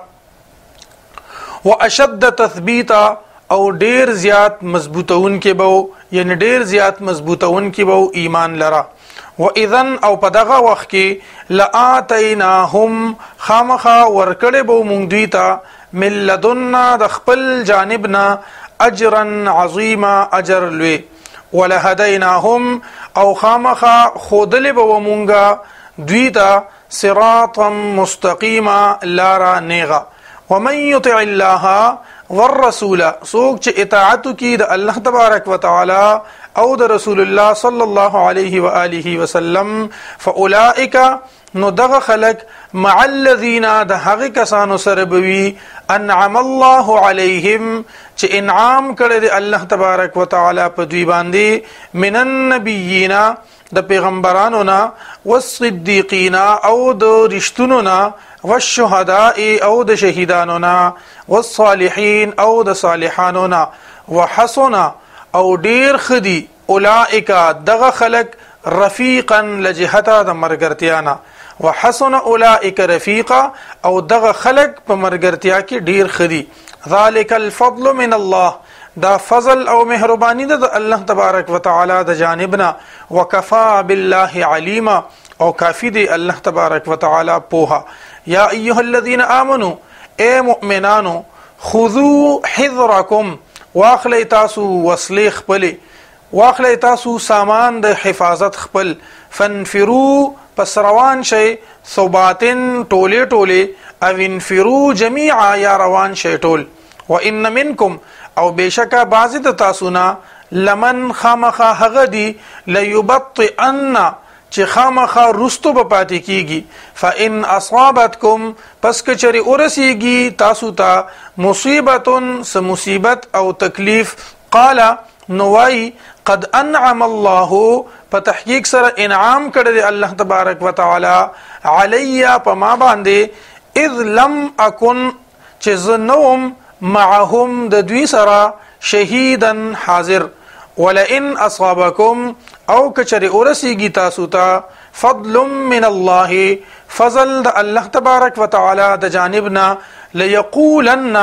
واشد تثبیتا او ډیر زیات مضبوطون کې بو یعنی ډیر زیات مضبوطون کې بو ایمان لرا. واذن او په دغه وخت کې لآتیناهم خامخا ورکړې بو مونږ دوی ته من لدنا د خپل جانبنا اجرا عظیما اجر لوی، ولهدیناهم او خامخا خودلې بو مونږه دوی ته صراطا مستقیما لارا نیغا. ومن یطع الله والرسول سوک چې اطاعت کی د الله تبارک وتعالى او د رسول الله صلی الله علیه و آله وسلم، فاولئک نو دغه خلق مع الذین د هغه کسانو سره بوي انعم الله علیهم چې انعام کړی د الله تبارک وتعالى په دوی باندې، من النبیین د پیغمبرانو نا، والصدیقین او د رښتونو نا، والشهداء او د شهیدانو نا، والصالحین او د صالحانو نا، وحسن او ډیر خدي اولئک دغه خلق رفیقا لجهتا د مرګرتیانا، وحسن اولئک رفیقا او دغه خلق په مرګرتیا کې ډیر خدي. ذالک الفضل من الله دا فضل او مهربانی د الله تبارک وتعالى د جانبنا، وکفا بالله علیما او کافی دی الله تبارک وتعالى پوها. یا ایها الذین آمنوا اے مؤمنانو خذوا حذرکم واخلی تاسو وسلی خپل، واخلی تاسو سامان د حفاظت خپل، فانفروا پس روان شي ثباتن ټوله ټوله، او انفروا جميعا یا روان شي ټول. وان منکم او بشکا بعض د تاسو نه لمن خامخا هغه دی لیبطئن چې خامخا رستو به پاتې کیږي، فان اصابتکم پس کچری ورسیږي تاسو ته مصیبتن مصیبت او تکلیف، قال نوای قد انعم الله په تحقیق سره انعام کړی الله تبارک وتعالى علی په ما باندې، اذ لم اكن چې زنوم معهم د دوی سره شهیدن حاضر، ولئن اصابکم او کچری اورسیږي تاسو ته فضل من الله فضل د الله تبارک وتعالى د جانبنا، ليقولن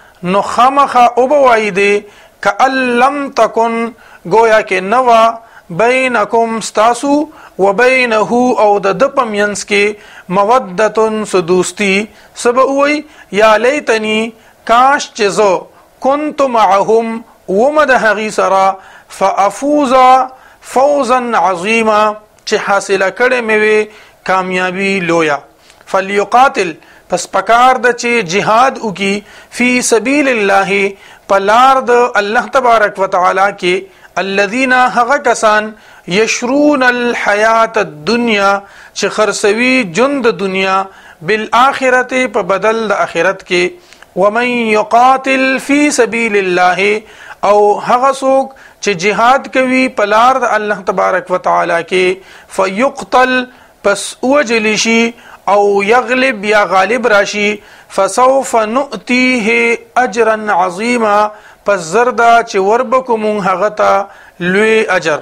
نخمخ او بوایده کأن لم تکن گویا کې نوا بینکم ستاسو و بینه او د پمینس کې مودتن سدوستی، سبوی یا لیتنی کاش چزو کنت معهم ومد هغی سرا فافوز فوزا عظیما چې حاصله کړي مې کامیابی لویا. فليقاتل پس پکار د چې جهاد وکي فی سبیل الله پلار د الله تبارک وتعالى کې الذين هغه کسان یشرون الحیات الدنیا چې خرڅوي ژوند د دنیا بالآخرته په بدل د آخرت کې ومن يقاتل فی سبیل الله او هغه څوک چې جهاد کوي په لار د الله تبارک وتعالى کې فيقتل پس وجلشي او یغلب یا غالب راشي فسوف نؤتيه اجرا عظیما پس زردا چې وربکم هغه ته لوی اجر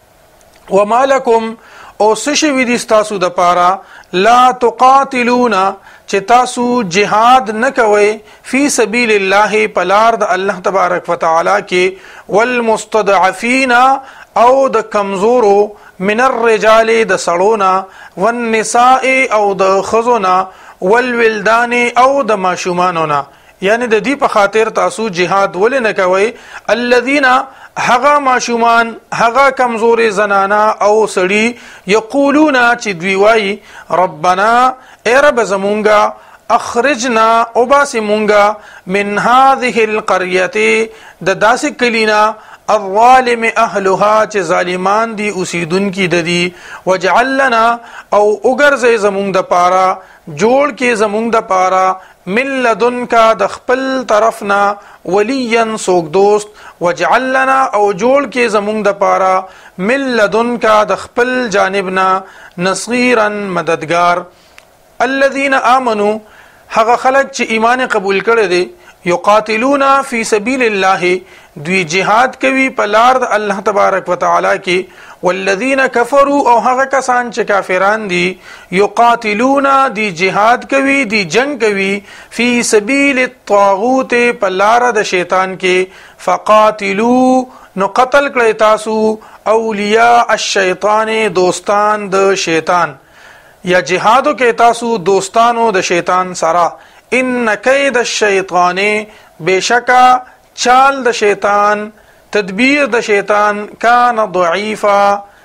وما لكم او سشوی دي تاسو د پاره لا تقاتلون چې تاسو جهاد نکوي فی سبیل الله پلار د الله تبارک وتعالى کې والمستضعفین او د کمزورو من الرجال د سړونا والنساء او د خزونا والولدان او د ماشومانونا یعنی د دې په خاطر تاسو جهاد ولې نه کوي الذين هغه ماشومان هغه کمزوري زنانا او سړي یقولون چې دوی وایي ربنا ای رب زمونږه اخرجنا وباسمونږه من هذه القريه د داسې کلینا الظالم اهلها چې ظالمان دي اوسیدونکي د دي وجعل لنا او وګرځي زمونږ د پاره جوړ کې زمونږ د پاره من لدنکا د خپل طرفنا ولیا سوک دوست وجعل لنا او جوړ کې زمونږ د پاره من لدنکا د خپل جانبنا نصيرا مددگار الذين امنوا هغه خلق چې ایمان قبول کړي دي یقاتلون فی سبیل الله دوی جهاد کوي په لار د الله تبارک وتعالى کې والذین کفروا او هغه کسان چې کافران دي یقاتلون دی جهاد کوي دی جنگ کوي فی سبیل الطاغوت په لار د شیطان کې فقاتلوا نو قتل کړئ تاسو اولیاء الشیطان دوستان د شیطان یا جهادو کې تاسو دوستانو د شیطان سره ان کید الشیطان بشکا چال د شیطان تدبیر د شیطان کان ضعیفا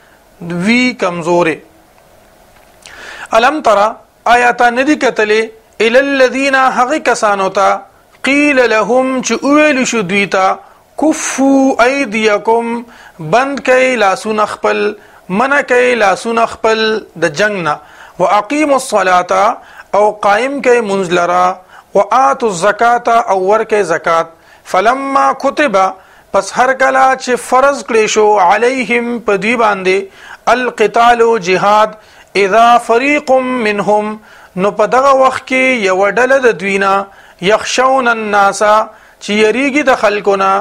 وی کمزور الم ترى آیات ندی کتلی ال الذین حق کسانو تا قیل لهم چویل شو دویتا کفوا ایدیکم بند کای لاسون خپل من کای لاسون خپل د جنگنا واقیموا الصلاة او قائم کای منزلرا وآتوا الزکاة او ورکای زکات فلما كتب پس هر کلا چې فرض کړی شو علیهم پدی باندې القتال جهاد اذا فريق منهم نو په دغه وخت کې یو ډله د دوینا یخشون الناس چې یریږي د خلکونه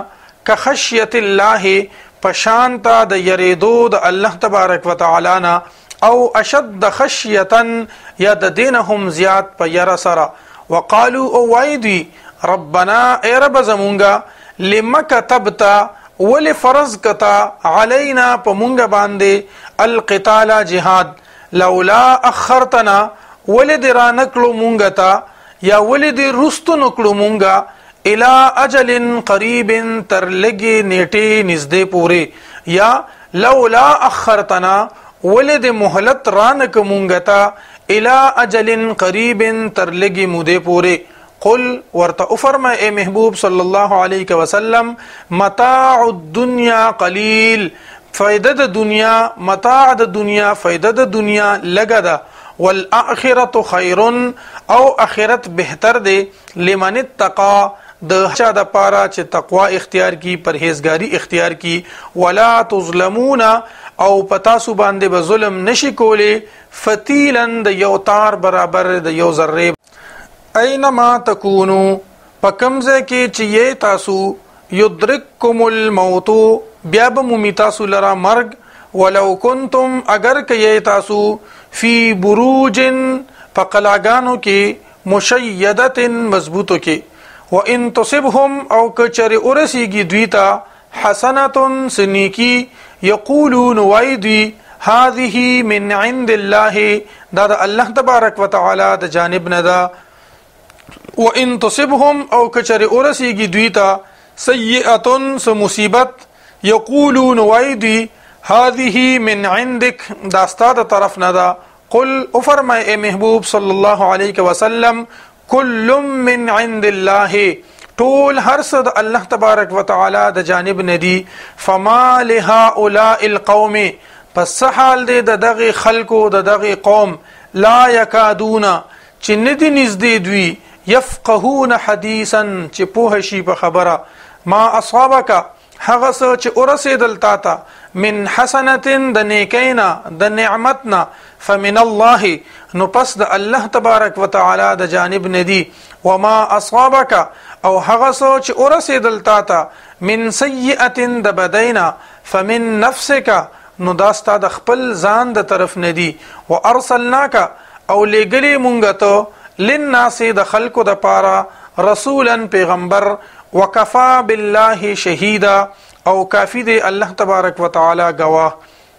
کخشیت الله پشانتا د یریدو د الله تبارک وتعالى نا او اشد خشیتا یا د دینهم زیات په یرا سره وقالو او وایدی ربنا ای رب زمونږه لما كتبتا ول فرض کتا علینا په مونږ باندې القتال جهاد لولا اخرتنا ولد را نکلو مونږ تا یا ولد رستو نکلو مونږه الى اجل قریب تر لګي نیټه نږدې پوره یا لولا اخرتنا ولد مهلت را نک مونږ تا الى اجل قریب تر لګي موده پوره قل ورته فرما اے محبوب صلی الله علیه وسلم متاع الدنيا قلیل فائدہ د دنیا متاع د دنیا فائدہ د دنیا لګا ده والآخرة خیر او اخرت بهتر ده لمن اتقى د چا د پاره چې تقوا اختیار کی پرهیزګاری اختیار کی ولا تظلمون او پتا سو باندې به ظلم نشي کوله فتیلن د یو تار برابر د یو ذره اینما تکونو پکمزه کې چې یې تاسو یدرککم الموت بیا به مومی تاسو لرا مرګ ولو کنتم اگر کې تاسو فی بروج فقلاگانو کې مشیدت مضبوطو کې وان تصبهم او کچر ورسیږي دویتا حسنه سنیکی یقولون وایدی هذه من عند الله دا الله تبارک وتعالى د جانب نه دا وان تصبهم او کچر ورسیږي دویتا سیئه سمصیبت یقولون وایدی هذه من عندك دا استاد طرف نه دا قل او فرمای اے محبوب صلی الله علیه وسلم کل من عند الله طول هر څه د الله تبارک وتعالى د جانب ندی فما لهؤلاء القوم پس حال د دغه خلقو د دغه قوم لا یکادون چې ندی نږدې دوی يفقهون حدیثا چې په شی په خبره ما اصابک هغه څه چې ورسېدل تا ته من حسنه د نیکینا د نعمتنا فمن الله نو پس د الله تبارک وتعالى د جانب ندی وما اصابک او هغه څه چې ورسېدل تا ته من سیئه د بدینا فمن نفسک نو داستا د خپل ځان د طرف ندی وارسلناک او لګلی مونږ ته للناس د خلقو د پاره رسولا پیغمبر وکفا بالله شهیدا او کافی دی الله تبارک وتعالى گواه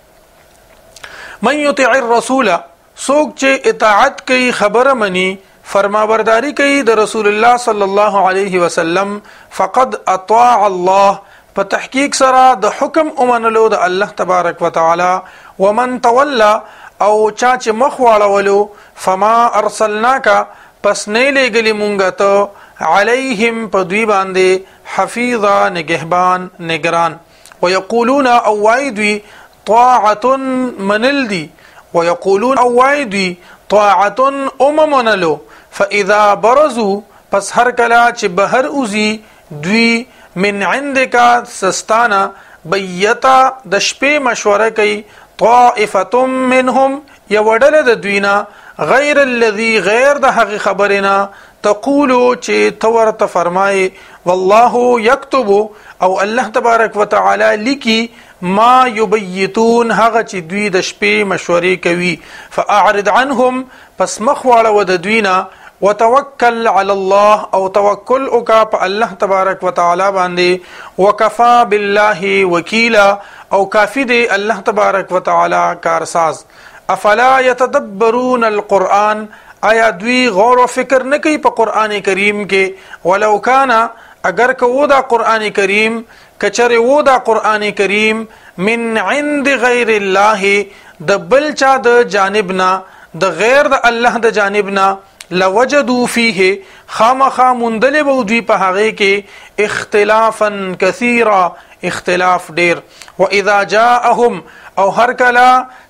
من یطع الرسول سوک چې اطاعت کوي خبر منی فرمابرداری کوي د رسول الله صلی الله علیه وسلم فقد اطاع الله په تحقیق سره د حکم اومنلو د الله تبارک وتعالى ومن تولى او چا چې مخ واړولو فما ارسلناک پس نه لګلی مونږ ته علیهم په دوی باندې حفیظا نگهبان نگران ويقولون او وایدوی طاعه منل دی ويقولون او وایدوی طاعه منلو فاذا برزوا پس هر کلا چې بهر اوزی دوی من عندك سستانا بیتا د شپې مشوره کوي طائفه منهم یوډل د دوینا غیر الذي غیر د هغه خبرنا تقولو چې تور ته فرمای والله يكتب او الله تبارک وتعالى لکی ما يبيتون هغه چې دوی د شپې مشورې کوي فاعرض عنهم پس مخواړه ود دوینا وتوکل علی الله او توکل وکا په الله تبارک وتعالى باندې وکفا بالله وکیلا او کافی دی الله تبارک وتعالى کارساز افلا يتدبرون القرآن آیا دوی غور و فکر نه کوي په قران کریم کې ولو کان اگر کو دا قران کریم کچره و دا قران کریم من عند غیر الله د بل چا د جانبنا د غیر د الله د جانبنا لوجدوا فيه خامخا مندل بو دوی په هغه کې اختلافا كثيرا اختلاف ډیر واذا جاءهم او هر کلا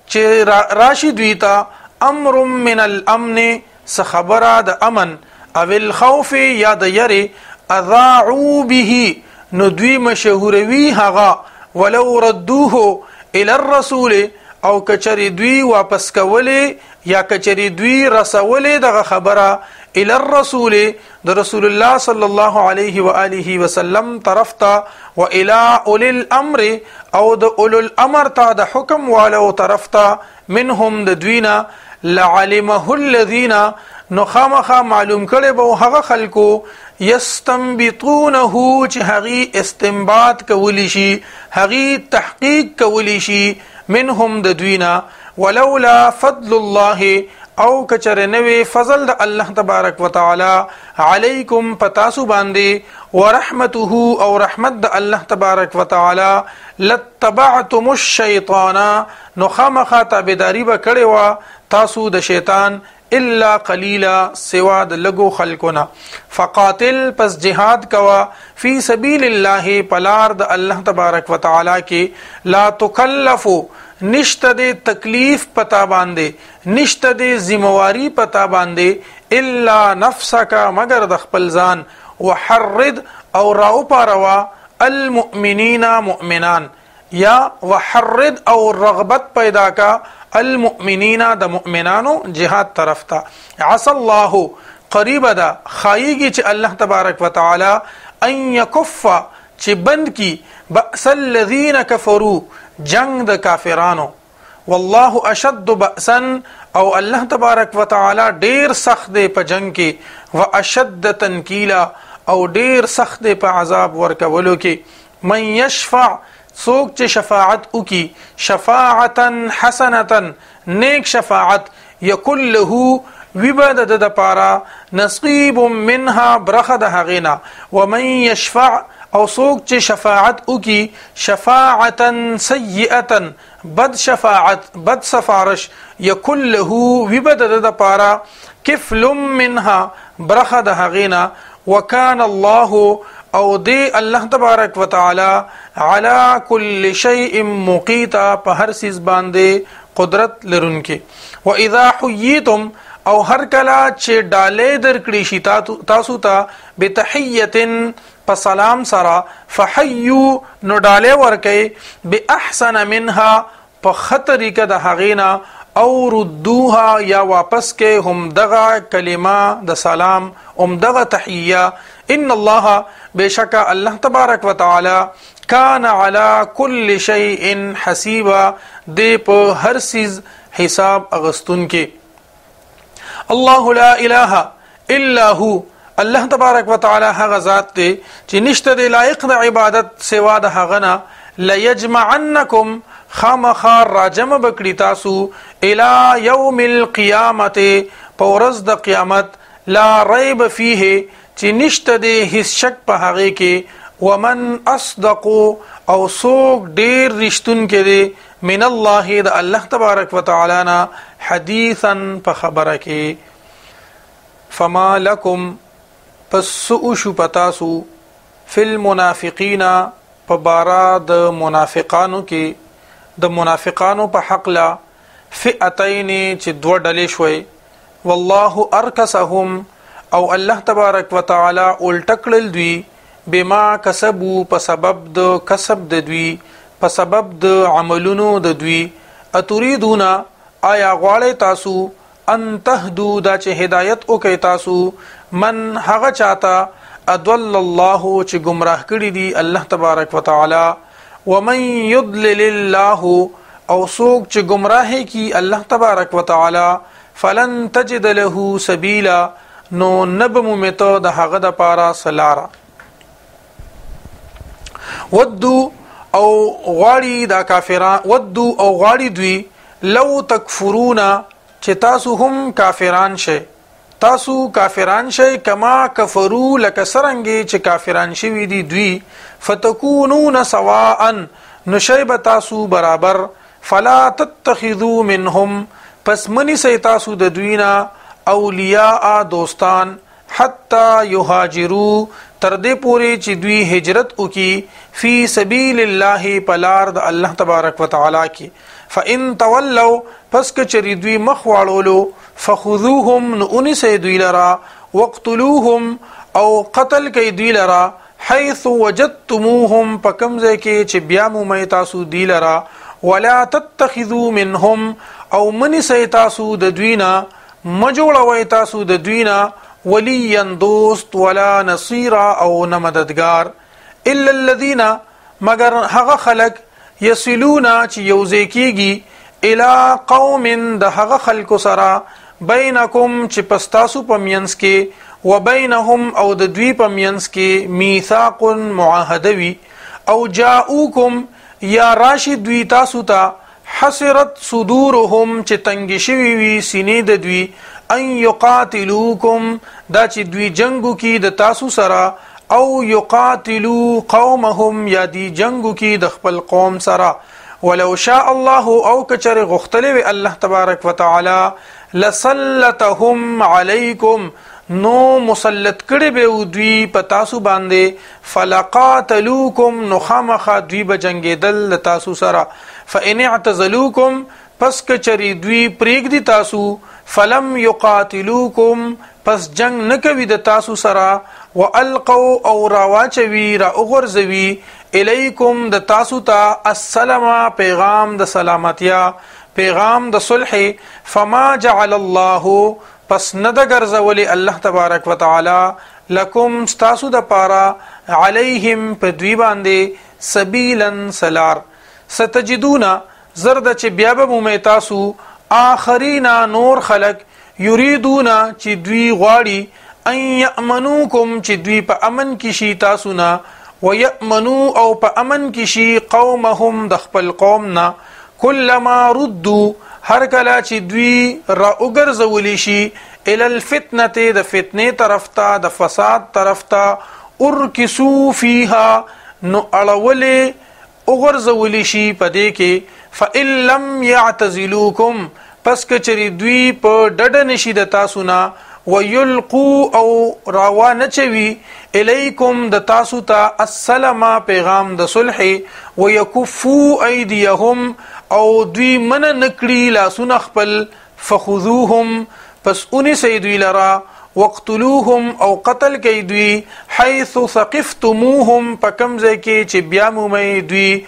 چې راشد ویتا امر من الامن سخبره د امن او الخوف یا د یری اذاعوا به نو دوی مشهوروي هغه ولو ردوه الى الرسول او کچری دوی واپس کولی یا کچری دوی رسولی دغه خبره الى الرسول د رسول الله صلی الله علیه و آله وسلم طرف ته و الى اول الامر او د اول الامر ته د حکم والو طرف ته منهم د دوینا لعلمه الذين نخامخ معلوم کړي به هغه خلکو یستنبطونه چې هغه استنباط کولی شي هغه تحقیق کولی شي منهم د دوینا ولولا فضل الله او کچرنوي فضل د الله تبارک وتعالى علیکم پتاسو باندې ورحمته او رحمت د الله تبارک وتعالى لتبعتم الشیطان نو خامخا تابعداري وکړي وا تاسو د شیطان الا قليلا سوا د لګو خلقنا فقاتل پس جهاد کوا فی سبیل الله پلار د الله تبارک وتعالى کې لا تکلفو نشته د تکلیف پتا باندې نشته د ذمہواری پتا باندې الا نفسک مگر د خپل ځان وحرد او راو پاروا المؤمنین مؤمنان یا وحرد او رغبت پیدا کا المؤمنین د مؤمنانو جهاد طرف ته عسى الله قریب ده خایږي چې الله تبارک وتعالى ان يكف چې بند کی بأس الذين كفروا جنگ د کافرانو والله اشد بأسا او الله تبارک وتعالى ډیر سخت دی په جنگ کې واشد تنکیلا او ډیر سخت دی په عذاب ورکولو کې من يشفع سوک چې شفاعت وکي شفاعتا حسنه نیک شفاعت یکل له وبد د پارا نصیب منها برخد هغینا ومن يشفع او څوک چې شفاعت وکي شفاعتا سیئه بد شفاعت بد سفارش یکل له وبد د پارا کفل منها برخه د هغینا وکان الله او دی الله تبارک وتعالى على كل شيء مقيتا په هر سیز باندې قدرت لرونکي واذا حييتم او هر کلا چې ډالې درکړي شي تاسو ته بتحيه په سلام سره فحيوا نو ډالې ورکي باحسن منها په خطرې کې د هغینا او ردوها یا واپس کې هم دغه کلمه د سلام هم دغه تحیه ان الله بشک الله تبارک وتعالى کان علی کل شیء حسیبا دی په هر سیز حساب اغستون کې الله لا اله الا هو الله تبارک وتعالى هغه ذات دی چې نشته دی لایق د عبادت سوا د هغه نه ليجمعنکم خامخا راجم بکړی تاسو الی یوم القیامت پورز د قیامت لا ریب فیه چې نشته دی هیڅ شک په هغه کې ومن اصدق او سوق ډیر رښتون کې دی من الله د الله تبارک وتعالى نه حدیثا په خبره کې فما لكم پس شو پتاسو فی المنافقین په بارا د منافقانو کې د منافقانو په حق لا فئتین چې دوه ډلې شوي والله ارکسهم او الله تبارک وتعالى الټکړل دوی بما کسبوا په سبب د کسب د دوی په سبب د عملونو د دوی اتریدون آیا غواړی تاسو ان تهدو دا چې هدایت وکي تاسو من هغه چاته ادل الله چې گمراه کړی دی الله تبارک وتعالى ومن يضلل الله او سوق چې گمراه کی الله تبارک وتعالى فلن تجد له سبيلا نو نبم متو د هغه د پارا سلارا ودو او غاړي دا کافران ودو او غاړي دوی لو تکفرون چې تاسو هم کافران شئ تاسو کافران شئ کما کفرو لک سرنګي چې کافران شوي دي دوی فتكونون سواء نشيب تاسو برابر فلا تتخذوا منهم پس منی سي تاسو د دوینا اولیاء دوستان حتا یهاجروا تر دې پوري چې دوی هجرت وکي فی سبیل الله پلار د الله تبارک وتعالى کی فان تولوا پس کچری دوی مخ واړولو فخذوهم نونی سي دوی لرا وقتلوهم او قتل کی دوی لرا حيث وجدتموهم پکمزه کې چې بیا مو مې تاسو دی لرا ولا تتخذوا منهم او منی سي تاسو د دوینا مجوړوي تاسو د دوینا وليا دوست ولا نصيرا او نمددگار الا الذين مگر هغه خلق يصلون چې یوځي کیږي الى قوم د هغه خلق سره بینکم چې پستاسو پمینس کې وبینهم او د دوی پمینس کې میثاق معاهدوی او جاءوکم یا راشد دوی تاسو ته حسرت صدورهم چې تنگ شوی وي سینې د دوی ان یقاتلوکم دا چې دوی جنگو کې د تاسو سره او یقاتلوا قومهم یا دی جنگو کې د خپل قوم سره ولو شاء الله او کچر غختلوی الله تبارک وتعالى لسلطهم علیکم نو مسلط کړي به دوی په تاسو باندې فلقاتلوکم نو خامخا دوی به جنگیدل تاسو سره فان اعتزلوکم پس کچری دوی پریګ دي تاسو فلم یقاتلوکم پس جنگ نکوي د تاسو سره والقوا او راواچوي را اغرزوي الیکم د تاسو ته السلام پیغام د سلامتیا پیغام د صلح فما جعل الله پس ند ګرځولي الله تبارک وتعالى لکم تاسو د پارا علیهم په دوی باندې سبیلا سلار ستجدون زرد چې بیا به مو تاسو آخرینا نور خلق یریدون چې دوی غواړي ان یامنوکم چې دوی په امن کې شي تاسو نه ويأمنوا او په امن کې شي قومهم د خپل قوم نه کلما ردوا هر کله چې دوی را وګرځولي شي ال الفتنه د فتنه طرف ته د فساد طرف ته ارکسو فیها نو اړولې وګرځولې شي پدې کې فإن لم يعتزلوکم پس کچری دوی په ډډ نشي د تاسو نه ويلقوا او راوانه چوي الیکم د تاسو ته السلام پیغام د صلح ويكفوا ايديهم او دوی من نکړي لاسونه خپل فخذوهم پس اونې سیدوی لرا وقتلوهم او قتل کی دوی حيث ثقفتموهم پکم ځکه چې بیا مومي دوی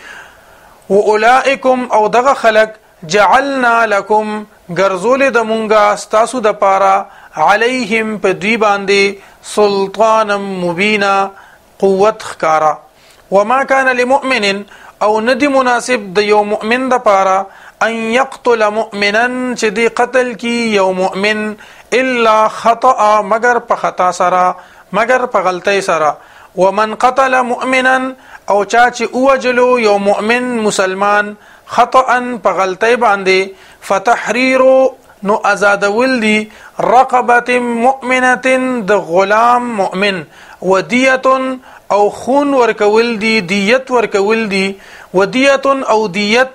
واولائکم او دغه خلق جعلنا لكم غرزول د مونږه ستاسو د پاره علیهم په دوی باندې سلطان مبینا قوت خکارا وما كان لمؤمن او ندی مناسب د یو مؤمن د پاره ان يقتل مؤمنا چې دی قتل کی یو مؤمن الا خطأ مگر په خطا سره مگر په غلطی سره ومن قتل مؤمنا او چا چې اوجلو یو مؤمن مسلمان خطأ په غلطی باندې فتحرير نو آزادول دی رقبه مؤمنه د غلام مؤمن ودیه او خون ورکول دی دیت ورکول دی ودیه او دیت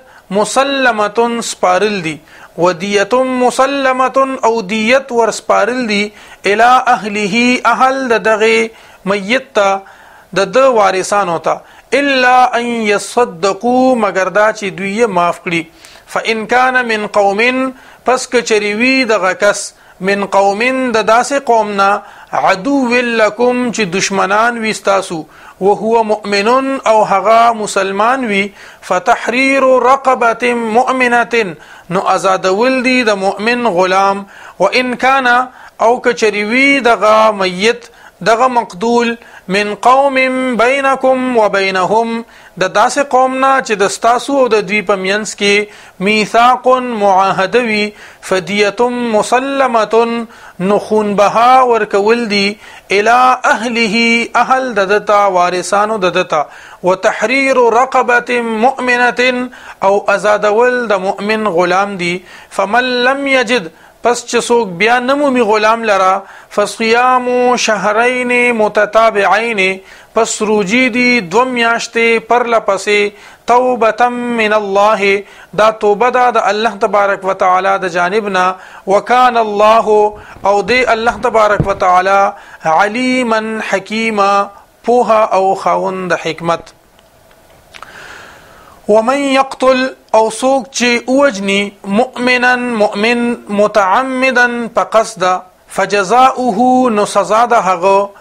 مسلمه سپارل دی ودیه مسلمه او دیت ور سپارل دی الی اهله اهل دغه میت د وارثانو ته الا ان يصدقوا مگر دا چې دوی معاف کړي فان كان من قوم پس کچریوی دغه کس من قوم د داسې قومنا عدو لکم چې دشمنان وستاسو وهو مؤمن او هغه مسلمان وی فتحرير رقبه مؤمنه نو آزادول دی د مؤمن غلام وان كان او کچریوی دغه میت دغه مقتول من قوم بینکم وبینهم د داسې قومنا چې د ستاسو او د دوی په منځ کې میثاق معاهده وي فدیه مسلمه نخون بها ورکول دی الی اهله اهل ددتا وارثانو ددتا وتحرير رقبه مؤمنه او آزادول د مؤمن غلام دی فمن لم يجد پس چې څوک بیا نمومي غلام لرا فصيام شهرين متتابعين پس روجي دي 2 میاشتې پر لپسې توبه من الله دا توبه د الله تبارک وتعالى د جانبنا وكان الله او دی الله تبارک وتعالى عليما حكيما پوها او خاوند حکمت ومن يقتل او سوق چې اوجني مؤمنا مؤمن متعمدا فقصد فجزاؤه نو سزا ده هغه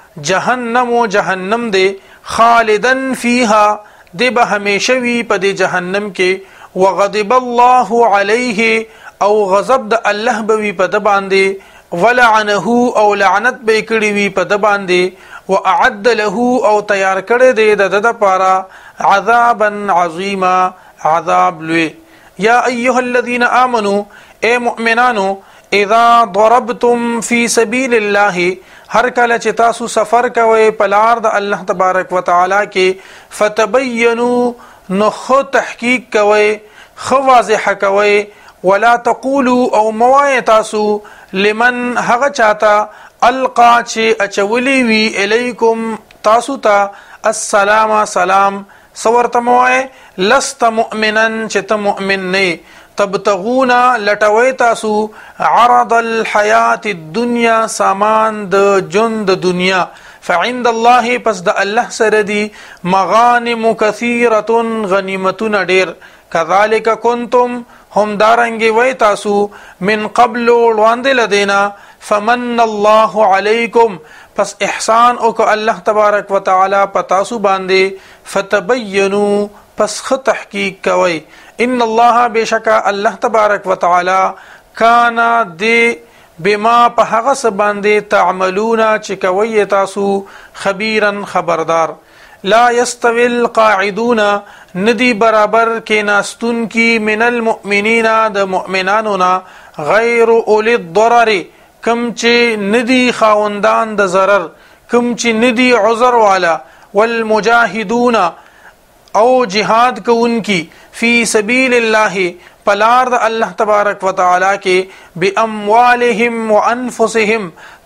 جهنم دی خالدن فيها دی به همیشه وي په دې جهنم کې وغضب الله عليه او غضب د الله به وي په د باندې ولعنه او لعنت به کړي وي په د باندې واعد له او تیار کړي دی د لپاره عذابا عظیما عذاب لوی یا ایها الذين آمنوا اے مؤمنانو اذا ضربتم في سبيل الله هر کله چې تاسو سفر کوئ په لار د الله تبارک وتعالى کې فتبینوا نو خو تحقیق کوئ خو واضح کوئ ولا تقولوا او موای تاسو لمن هغه چاته القا چې اچولی وی الیکم تاسو ته السلام سلام سورته موای لست مؤمنا چې ته مؤمن نه تبتغون لټوي تاسو عرض الحیات الدنیا سامان د ژوند د دنیا فعند الله پس د الله سره دی مغانم کثیره غنیمتون ډیر کذالک کنتم هم دارنګي وای تاسو من قبل وړاندې لدینا فمن الله علیکم پس احسان او که الله تبارک وتعالى پتاسو باندې فتبینوا پس خ تحقیق کوي ان الله بشک الله تبارک وتعالى کان دی بما په هغه څه باندې تعملون چې کوي تاسو خبيرا خبردار لا يستوي القاعدون ندی برابر کې ناستون کی من المؤمنین د مؤمنانو غیر اولی الضرر کم چې ندی خاوندان د ضرر کم چې ندی عذر والا والمجاهدون او جهاد کوونکی فی سبیل الله پلار د الله تبارک وتعالى کې باموالهم وانفسهم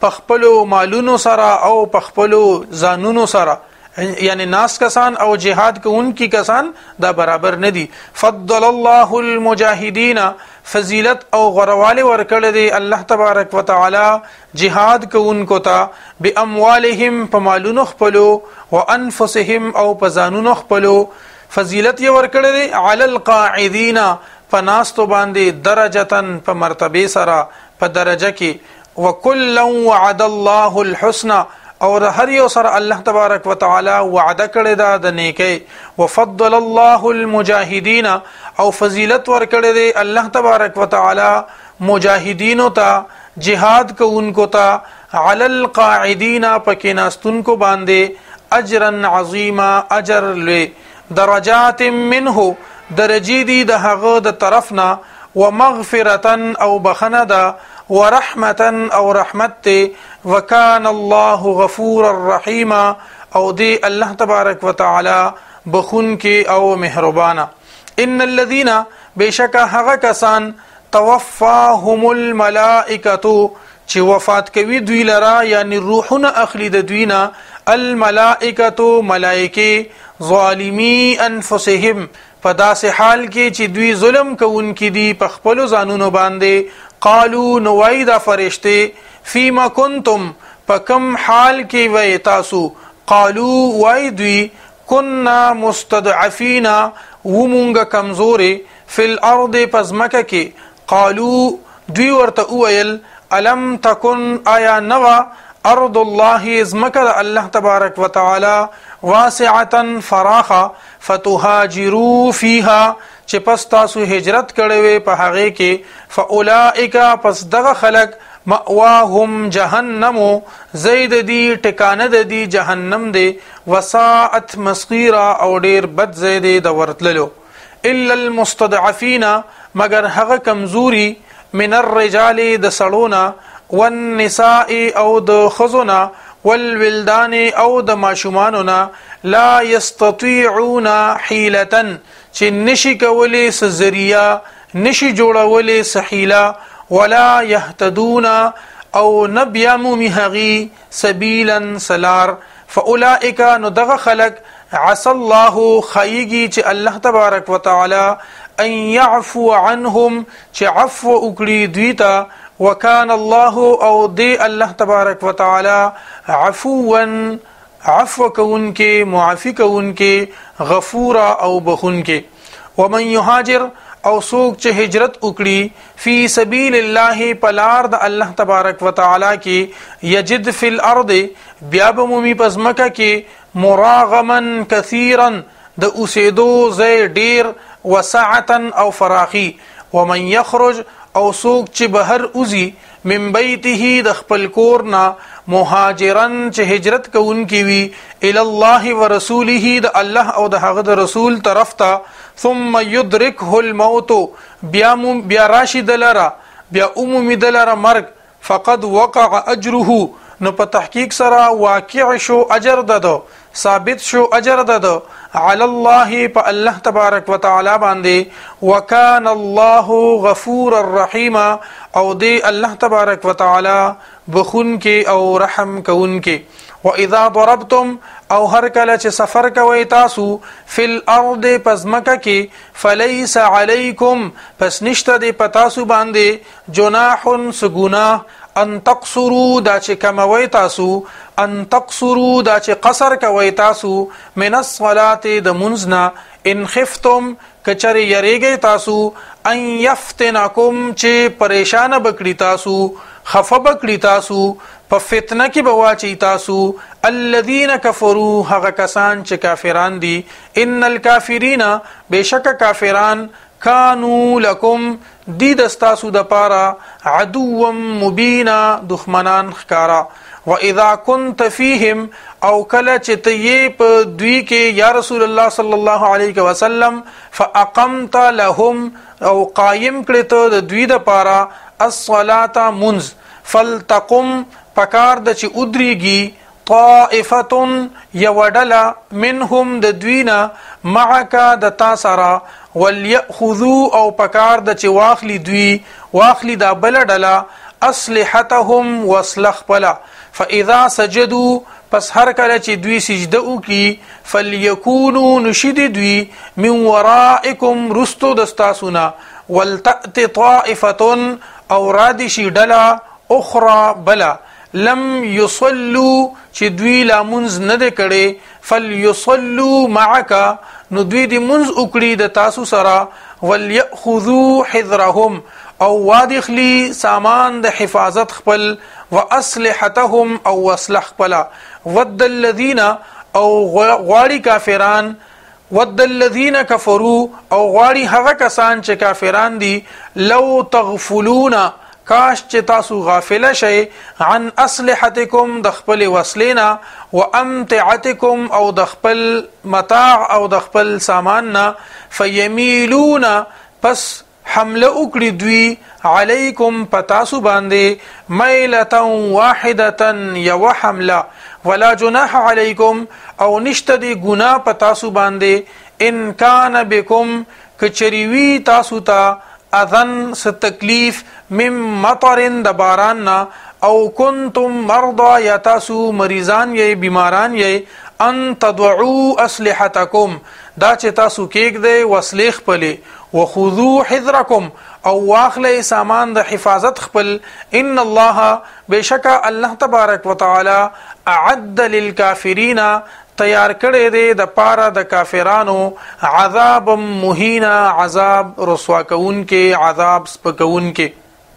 پخپلو مالونو سره او پخپلو ځانونو سره یعنی ناس کسان او جهاد کوونکی کسان دا برابر ندي. فضل الله المجاهدین فضیلت او غرواله ورکړه دی الله تبارک وتعالى جهاد کوونکو ته باموالهم پمالونو خپلو وانفسهم او پزانونو خپلو. فضیلت یې ورکړه دی علی القاعدین پناستو باندې درجتن په مرتبه سره په درجه کې. وکلا وعد الله الحسنى او هر یو سره الله تبارک وتعالى وعده کړی دا د نیکی. وفضل الله المجاهدین او فضیلت ورکړی دی الله تبارک وتعالى مجاهدینو ته جهاد کوونکو ته علی القاعدین پکې ناستونکو باندې اجرا عظیما اجر لوی. درجات منه درجی دی د هغه د طرفنا ومغفرتا او بخنه ده ورحمتا او رحمت وکان الله غفور الرحیم او دی الله تبارک وتعالى بخون کې او مهربانا. ان الذين بشک هغه کسان توفاهم الملائکه چې وفات کوي دوی لرا یعنی روحونه اخلي د دوینا الملائکه ملائکه ظالمی انفسهم په داسې حال کې چې دوی ظلم کوونکي دي په خپل ځانونو باندې. قالو نوای دا فرشته فيما كنتم پکم حال کې وای تاسو. قالو وای دوی كنا مستضعفين ومونږ کمزوري فی الارض پزمکه کې. قالو دوی ورته ویل الم تکن آیا نوا ارض الله ازمکه الله تبارک وتعالى واسعه فراخه فتهاجروا فيها چې پس تاسو هجرت کړی وي په هغه کې. فاولئک پس دغه خلق مأواهم جهنم زید دی ټکانه د دی جهنم دی. وساعت مصيرا او ډیر بد زید د ورتللو. الا المستضعفين مگر هغه کمزوري من الرجال د سړونا والنساء او د خزونا والولدان او د ماشومانونا لا يستطيعون حيلة چې نشي کولی سزریه نشي جوړولی سحیله ولا يهتدون او نبيامو مهغي سبيلا سلار. فاولئک نو دغه خلق عسى الله خيږي چې الله تبارک وتعالى ان يعفو عنهم چې عفو وکړي دوی ته. وكان الله او دی الله تبارک وتعالى عفوا عفو کوونکې معافي کوونکې غفورا او بخونکې. ومن يهاجر او سوق چې هجرت وکړي فی سبیل الله پلار د الله تبارک وتعالى کې یجد فی الارض بیا بمومی پزمکه کې مراغما کثیرا د اوسېدو ځای ډیر وسعتا او فراخي. ومن يخرج او سوق چې بهر اوزي من بیته د خپل کورنا مهاجرن چې هجرت کوونکی وي الی الله ورسوله د الله او د هغه د رسول طرف ته. ثم يدركه الموت بیا راشد لرا بیا عمومی دلرا مرگ. فقد وقع اجره نو په تحقیق سره واقع شو اجر ددو ثابت شو اجر ددو علی الله په الله تبارک وتعالى باندې. وکان الله غفور الرحیم او دی الله تبارک وتعالى بخون کې او رحم کون کې. واذا ضربتم او هر کله چې سفر کوي تاسو فی الارض پزمکه کې فلیس علیکم پس نشته دی پتاسو باندې جناح سگنا ان تقصروا دا چې کموي تاسو ان تقصروا دا چې قصر کوي تاسو من الصلاه د منزنا ان خفتم کچری یریږي تاسو ان یفتنکم چې پریشان بکړی تاسو خفه بکړی تاسو په فتنه کې بواچی تاسو الذين كفروا هغه کسان چې کافران دي. ان الكافرین بشک کافران کانوا لكم دی دستاسو د پاره عدو مبینا دښمنان ښکارا. واذا كنت فيهم او کله چې ته په دوی کې یا رسول الله صلی الله علیه وسلم فاقمت لهم او قائم کړه ته د دوی د پاره الصلاه منز فلتقم پکار د چې ادریږي طائفه یودلا منهم د دوینا معک د تاسرا وليأخذوا او پکار د چې واخلی دوی واخلی دا بل ډلا اسلحتهم وسلخ پلا فاذا سجدوا پس هر کله چې دوی سجده وکي فليكونوا نشد دوی من ورائكم رستو دستاسونا ولتأت طائفه او رادشي ډلا اخرى بلا لم يصلوا چې دوی لا منز نه د کړي فليصلوا معك نو دوی د منز وکړي د تاسو سره وليأخذوا حذرهم او وادخلی سامان د حفاظت خپل واسلحتهم او وسلح خپل ود الذين او غواړي کافران ود الذين كفروا او غواړي هغه کسان چې کافران دي لو تغفلون کاش چې تاسو غافل شئ عن اسلحتكم د خپل وسلینا وامتعتكم او د خپل متاع او د خپل سامان نه فيميلون پس حمله وکړي دوی علیکم پتاسو باندې میلتا واحده یو حمله ولا جناح علیکم او نشته دی ګناه پتاسو باندې ان کان بكم کچریوی تاسو ته اذن س تکلیف مم مطر د باران او کنتم مرضى یا تاسو مریضان یې بیماران یې ان تدعوا اسلحتکم دا چې تاسو کېږدئ وسلې خپلې وخذوا حذرکم او واخلئ سامان د حفاظت خپل ان الله بشک الله تبارک وتعالى اعد للکافرین تیار کړی دی د پاره د کافرانو عذاب مهینا عذاب رسوا کون کې عذاب سپکون کې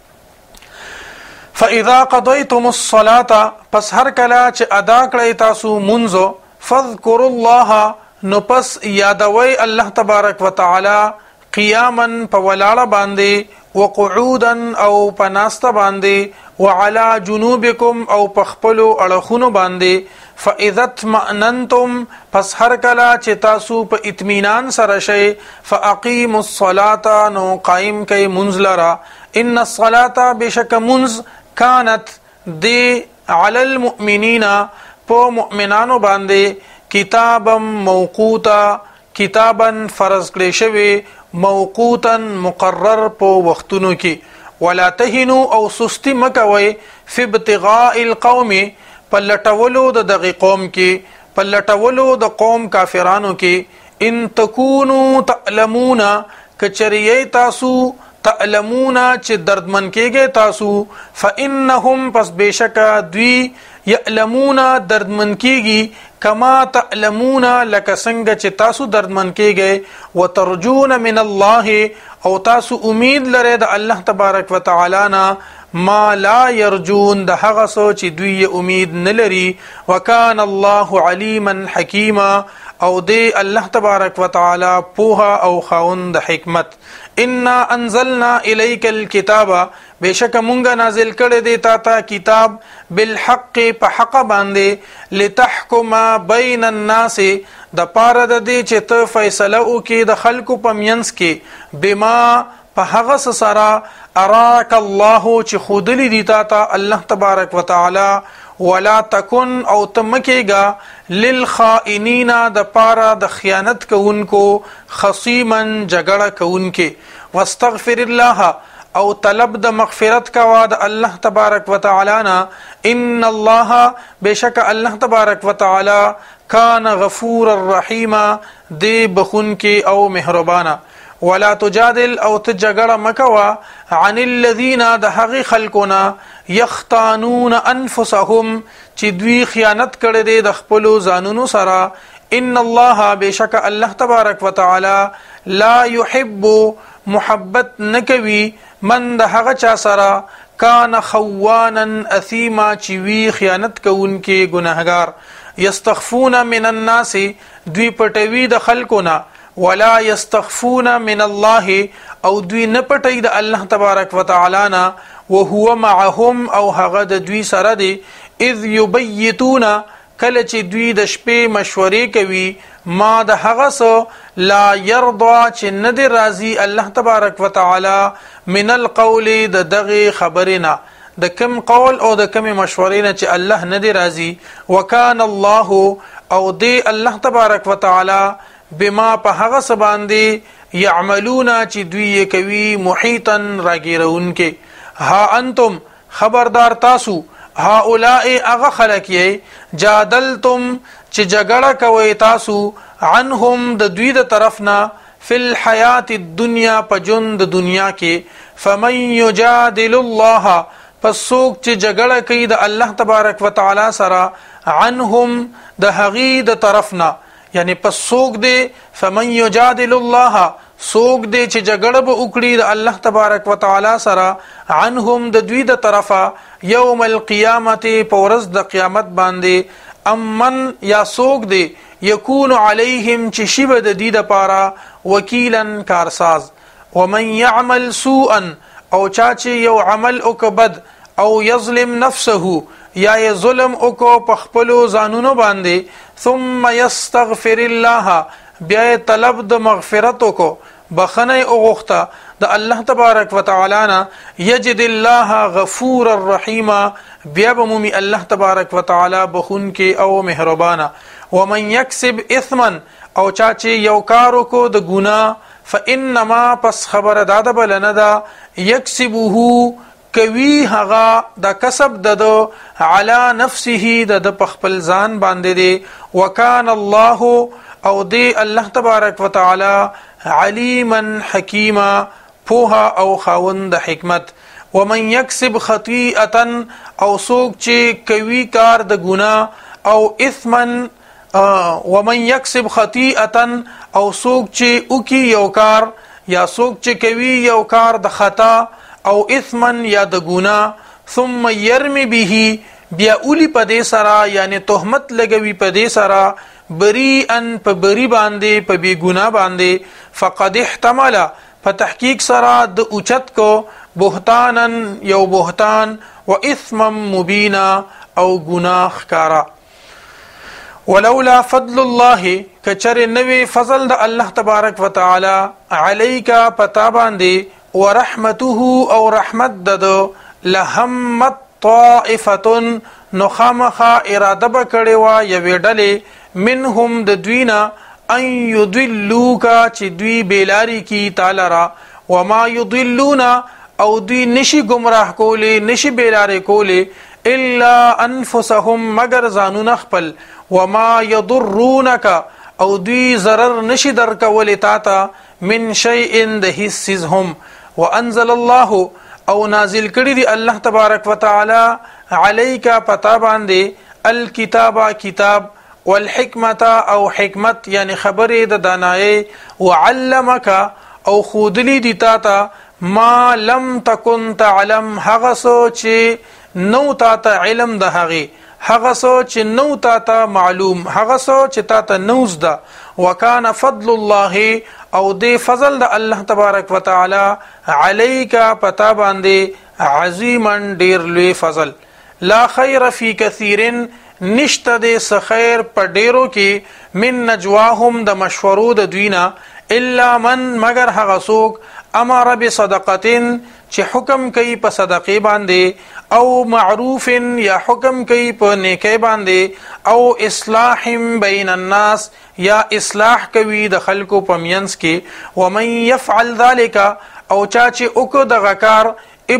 فاذا قضيتم الصلاه پس هر کله چې ادا کړئ تاسو منځو فذكروا الله نو پس یادوي الله تبارک وتعالى قیاما پولاړه باندې وقعودا او پناسته باندې وعلى جنوبكم او پخپلو اړخونو باندې فاذا اطمأننتم پس هر کله چې تاسو په اطمینان سره شئ فاقیموا الصلاة نو قائم کئ منځ لرا ان الصلاة بشک منځ كانت دی علی المؤمنین په مؤمنانو باندې کتابا موقوتا کتابا فرض کړی شوی موقوتا مقرر په وختونو کې ولا تهنوا او سستی مکوي فی ابتغاء القوم پلټولو د دغه قوم کې پلټولو د قوم کافرانو کې ان تکونوا تعلمون کچریه تاسو تعلمون چې دردمن کېږي تاسو فانهم پس بشک دوی یعلمون دردمن کېږي کما تعلمون لک څنګه چې تاسو دردمن کېږي وترجون من الله او تاسو امید لرئ د الله تبارک وتعالى نه ما لا يرجون د هغه څه چې دوی امید نه لري وکان الله عليما حکیما او دی الله تبارک وتعالى پوها او خاوند حکمت انا انزلنا الیک الكتاب بشک مونږه نازل کړی دی تا ته کتاب بالحق په حق باندې لتحکم بین الناس د پاره د دې چې ته فیصله وکې د خلکو په منځ کې بما په هغه سره اراک الله چې خودلی دی تا ته الله تبارک وتعالى ولا تکن او تمکیگا للخائنین د پاره د خیانت کوونکو خصیما جګړه کوونکو واستغفر الله او طلب د مغفرت کوا د الله تبارک وتعالى نا ان الله بشک الله تبارک وتعالى کان غفور الرحیم دی بخون کې او مهربانا ولا تجادل او تجګړه مکوا عن الذين د هغه خلقنا یختانون انفسهم چې دوی خیانت کړي دي د خپل ځانونو سره ان الله بشک الله تبارک وتعالى لا يحب محبت نکوي من د هغه چا سره کان خوانا اثیما چې وی خیانت کوونکې ګناهګار یستخفون من الناس دوی پټوي د خلقنا ولا يستخفون من الله او دوی نه پټي د الله تبارک وتعالى نا وهو معهم او هغه د دوی سره دی اذ يبيتون کله چې دوی د شپې مشورې کوي ما د هغه سو لا يرضى چې نه دی راضي الله تبارک وتعالى من القول د دغه خبرنا د کم قول او د کم مشورې نه چې الله نه دی راضي وکانه الله او دی الله تبارک وتعالى بما په هغه سباندې يعملون چې دوی کوي محیطا راګیرون کې ها انتم خبردار تاسو هؤلاء اغه خلق یې جادلتم چې جګړه کوي تاسو عنهم د دوی د طرفنا فی الحیات الدنیا په ژوند د دنیا کې فمن یجادل الله پس څوک چې جګړه کوي د الله تبارک وتعالى سره عنهم د هغې د طرفنا یعنی پس څوک دی فمن یجادل الله څوک دی چې جګړه به وکړي د الله تبارک وتعالى سره عنهم د دوی د طرفه یوم القیامت په ورځ د قیامت باندې امن یا څوک دی یکون علیهم چې شی به د دې دپاره وکیلا کارساز ومن یعمل سوءا او چا چې یو عمل وکبد او یظلم نفسه یا ظلم وکړو په خپلو ځانونو باندې ثم یستغفر الله بیا طلب د مغفرت وکړو بخنه وغوښته د الله تبارک وتعالى نه یجد الله غفور الرحیم بیا به مومي الله تبارک وتعالى بخون کې او مهربانه ومن یکسب اثما او چا چې یو کار وکړو د ګناه فانما پس خبر داده بلنه ده یکسبه کوي هغه د کسب د علی نفسه د خپل ځان باندې دی وکان الله او دی الله تبارک وتعالى علیما حکیما پوها او خاوند حکمت ومن یکسب خطیئه او څوک چې کوي کار د ګناه او اثما ومن یکسب خطیئه او څوک چې اوکی یو کار یا څوک چې کوي یو کار د خطا او اثما یا د ګناه ثم يرمي به بیا اولی په دې سره یعنی تهمت لګوي په دې سره بریئن په بری باندې په بی ګناه باندې فقد احتمل په تحقیق سره د اوچت کو بهتانن یو بهتان و اثما مبینا او گناه ښکارا ولولا فضل الله کچر نوی فضل د الله تبارک وتعالى علیک پتا باندې ورحمته او رحمت ددو لهمت طائفه نخامخ اراده بکړي وا یوې ډلې منهم د دوینا ان یضلوکا چې دوی بیلاری کی تعالی را وما یضلون او دوی نشي گمراه کولی نشي بیلاری کولی الا انفسهم مگر ځانون خپل وما یضرونک او دوی ضرر نشي درکولی تا ته من شیء د هیڅ هم وانزل الله او نازل کړي دی الله تبارک وتعالى علیک پتا باندې الکتاب کتاب والحکمت او حکمت یعنی خبرې د دانای وعلمک او خودلی دی تا ته ما لم تکن تعلم هغه سوچ نو تا ته علم د هغه سوچ نو تا ته معلوم هغه سوچ تا ته نوز ده وکانه فضل الله او دی فضل د الله تبارک وتعالى علیک پتا باندې عظیما ډیر لوی فضل لا خیر فی کثیر نشته د خیر په ډیرو کې من نجواهم د مشورو د دوینا الا من مگر هغه څوک امر بصدقه چې حکم کوي په صدقې باندې او معروف یا حکم کوي په نیکي باندې او اصلاح بین الناس یا اصلاح کوي د خلکو په منځ کې ومن يفعل ذلك او چا چې وکړو دغه کار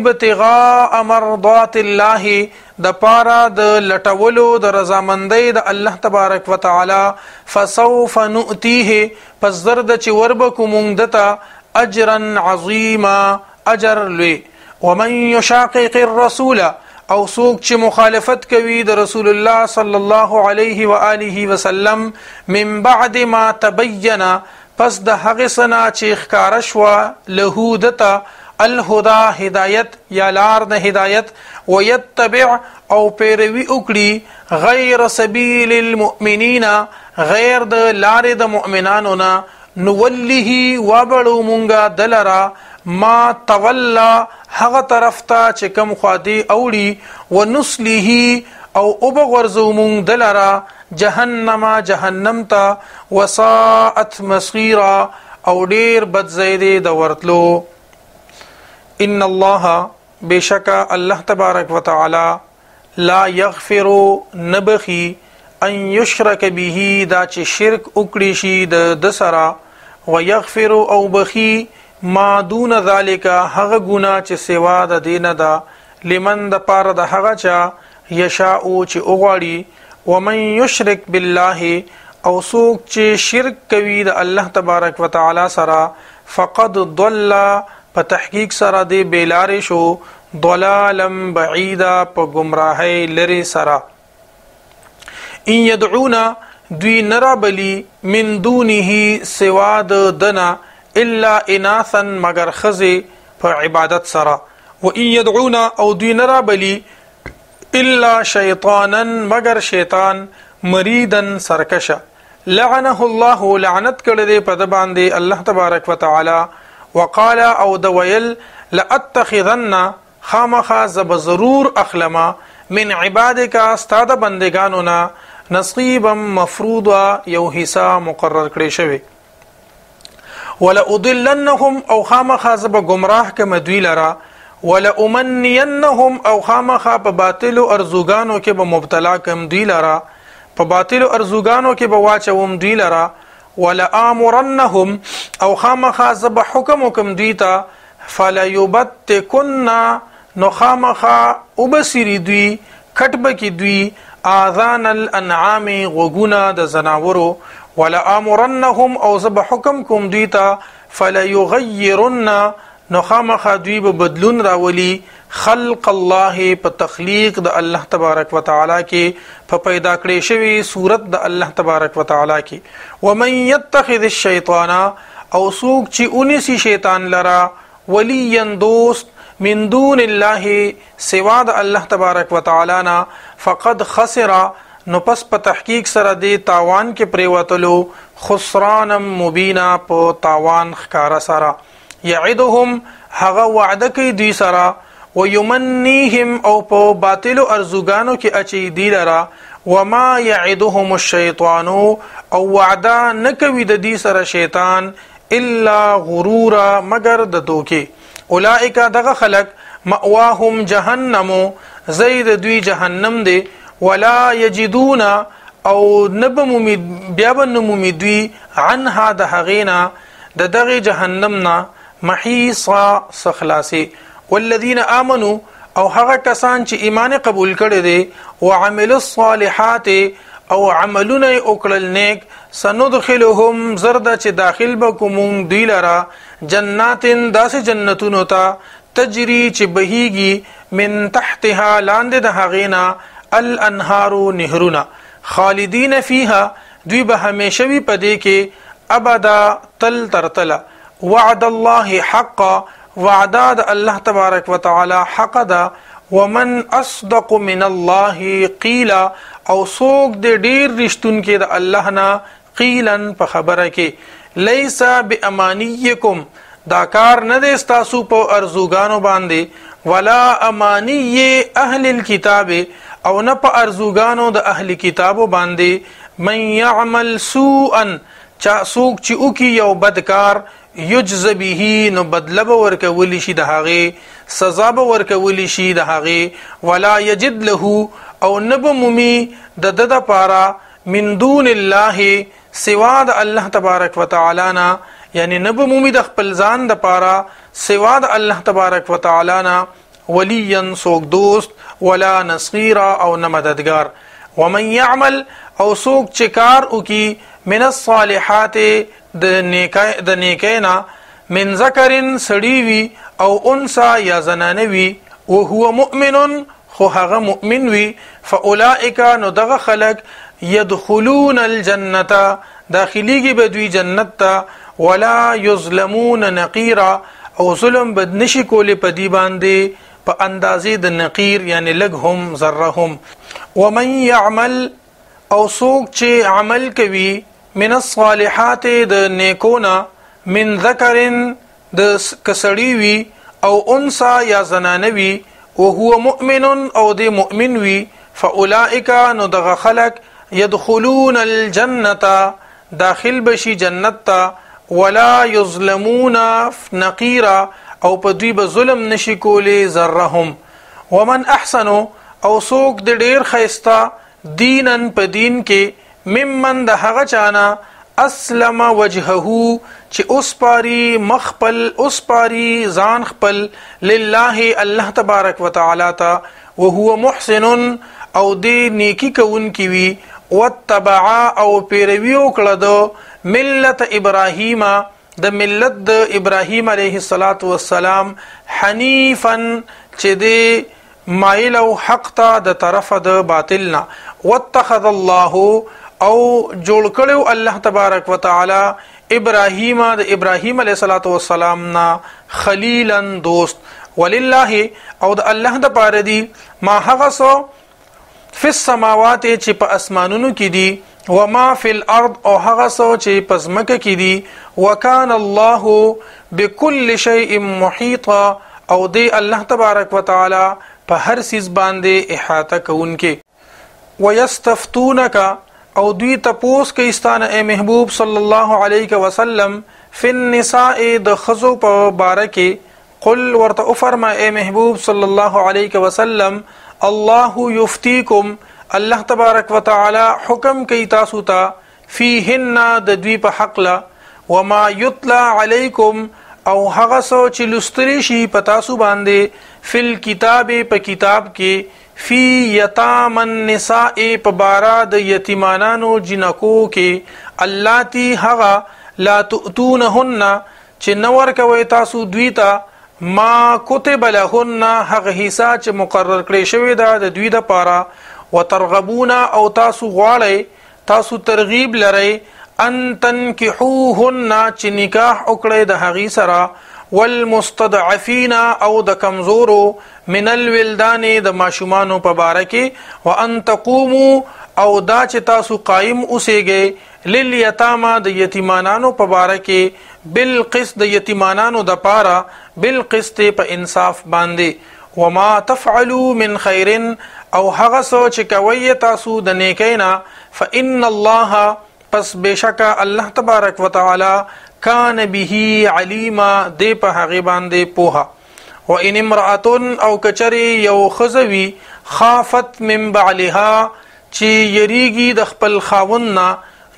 ابتغاء مرضات الله د پاره د لټولو د رضامندۍ د الله تبارک وتعالى فسوف نؤتيه پس زرد چې وربکو مونږ دته اجرا عظیما اجر لوی ومن يشاقق الرسول او څوک چې مخالفت کوي د رسول الله صلی الله علیه و آله وسلم من بعد ما تبین پس د هغه سنا چې ښکارا شو له دته الهدى هدایت یا لار د هدایت ويتبع او پیروي وکړي غیر سبیل المؤمنین غیر د لار د مؤمنانو نه نوله وبړو مونږه دلرا ما تولا هغه طرف ته چې کوم خادي اوړي ونسله او وبغرزو مونږ دلرا جهنم ته وساءت مصيرا او ډیر بد زیدي د ورتلو ان الله بشک الله تبارک وتعالى لا يغفر نبخي ان يشرك به دا چې شرک وکړي شي د سرا ويغفر او بخي ما دون ذلك هغه ګناه چې سوا د دینه دا لمن د پاره د هغه چا یشاء چې اوغاړي ومن یشرک بالله او څوک چې شرک کوي د الله تبارک وتعالى سره فقد ضل په تحقیق سره دی بیلار شو ضلالا بعیدا په گمراهی لري سره ان يدعونا دوی نرا بلی من دونه سوا د دنا الا اناثا مگر خزی په عبادت سره و ان يدعونا او دوی نرا بلی الا شیطانا مگر شیطان مریدن سرکشه لعنه الله لعنت کړه په د باندې الله تبارک وتعالى وقال او دویل لاتخذن خامخا زب ضرور اخلما من عبادك استاد بندگانونا نصيبا مفروضا یو حصہ مقرر کړی شوی ولا اضلنهم او خامخا زب گمراه کم دوی لرا ولا امنينهم او خامخا په باطل ارزوګانو کې به مبتلا کم دوی لرا په باطل ارزوګانو کې به واچوم دوی لرا ولا امرنهم او خامخا زب حکم کوم دوی ته فلا يبتكن نو خامخا وبصری دوی کټب کی دوی اذان الانعام غوګونا د زناورو ولا امرنهم او زب حکم کوم دوی ته فلا يغيرن نو خامخا دوی به بدلون راولي خلق الله په تخلیق د الله تبارک وتعالى کې په پیدا کړې شوی صورت د الله تبارک وتعالى کې ومن يتخذ الشیطان او سوق چې اونسی شیطان لرا ولیا دوست من دون الله سوا د الله تبارک وتعالى نا فقد خسر نو پس په تحقیق سره دی تاوان کې پریوتلو خسران مبینا په تاوان ښکارا سره یعدهم هغه وعده کوي دوی سره ويمنيهم او په باطل ارزوګانو کې اچي دی لرا وما يعدهم الشيطان او وعده نکوي د دې سره شیطان الا غرورا مگر د دوکي اولئک دغه خلق مأواهم جهنم زید دوی جهنم دی ولا یجدون او نبم بیا بنم دوی عنها د هغینا د دغه جهنمنا محیصا سخلاصي والذین آمنوا او هغه کسان چې ایمان قبول کړي دي وعمل الصالحات او عملونه وکړل نیک سندخلهم زرد چې داخل بکوم دوی لرا جناتن داس جنتونو ته تجری چې بهيږي من تحتها لاندې د هغینا الانهار نهرنا خالدین فيها دوی به همیشه وي پدې کې ابدا تل ترتلا وعد الله حقا وعداد الله تبارک وتعالى حق دا ومن اصدق من الله قیلا او سوق دې ډیر رښتون کې د الله نه قیلن په خبره کې لیس بامانیکم دا کار نه دي تاسو په ارزوګانو باندې ولا امانی اهل الكتاب او نه په ارزوګانو د اهل کتابو باندې من يعمل سوءا چا سوق چې او کې یو بدکار یجز به نو بدلب ورکولی شي د هغه سزا به ورکولی شي د هغه ولا یجد له او نبممی د د پارا من دون الله سوا د الله تبارک وتعالى نا یعنی نبممی د خپل ځان د پارا سوا د الله تبارک وتعالى نا ولیا سوق دوست ولا نصيرا او مددگار ومن يعمل او سوق چکار او کی من الصالحات د نیکینا من ذکرن سړی وی او انثى یا زنانه وی او هو مؤمن خو هغه مؤمن وی فاولئک نو دغه خلق يدخلون الجنه داخليږي بدوی جنت ته ولا يظلمون نقيرا او ظلم بد نشي کولی په دی باندې په اندازې د نقیر یعنی لګهم ذرهم ومن يعمل او سوق چې عمل کوي من الصالحات د نیکونا من ذکرن د کسړی وی او انثى یا زنانوی او هو مؤمن او د مؤمن وی فاولئک نو دغه خلق يدخلون الجنه داخل بشي جنت تا ولا يظلمون نقيرا او په دوی به ظلم نشي کولی ذرهم ومن احسن او سوق د ډیر خيستا دینن په دین کې ممن د هغه چانا اسلم وجهه چې اسپاری مخپل اسپاری ځان خپل لله الله تبارک وتعالى تا وهو محسن او دې نیکی کوونکی وي واتبع او پیروي وکړه د ملت ابراهیم د ملت د ابراهیم علیه السلام حنیفا چې دې مایل او حق ته د طرف د باطلنا واتخذ الله او جوړ کړو الله تبارک وتعالى ابراهیم د ابراهیم علیه السلام نا خلیلا دوست ولله او د الله د پاره دی ما هغه سو فی السماوات چې په اسمانونو کې دي وما فی الارض او هغه سو چې په ځمکه کې دي وکانه الله بكل شیء محیطا او دی الله تبارک وتعالى په هر سیز باندې احاطه کوونکې ويستفتونک او دوی تپوس کوي ستانه اے محبوب صلی الله علیه وسلم فی النساء د خزو په باره کې قل ورته فرما اے محبوب صلی الله علیه وسلم الله یفتیکم الله تبارک وتعالى حکم کوي تاسو ته فیهن د دوی په حق لا وما یتلا علیکم او هغه سو چې لستری شي په تاسو باندې فل کتاب په کتاب کې فی یتام النساء په بارا د یتیمانانو جنکو کې اللاتی هغه لا تؤتونهن چې نور کوي تاسو دوی ته ما کتب لهن هغه حصہ چې مقرر کړی شوی دا د دوی د پاره وترغبون او تاسو غواړئ تاسو ترغیب لرئ ان تنکحوهن چې نکاح وکړئ د هغې سره والمستضعفین او د کمزورو من الولدان د ماشومانو په باره کې وان تقوموا او دا چې تاسو قائم اوسئ للیتاما د یتیمانانو په باره کې بالقسط د یتیمانانو د پاره بالقسط په انصاف باندې وما تفعلوا من خیر او هغه سو چې کوي تاسو د نیکینا فإن الله پس بشکا الله تبارک وتعالى کان به علیما دی په هغه باندې پوها و ان امراه او کچری یو خزوی خافت من بعلها چې یریږي د خپل خاوندنا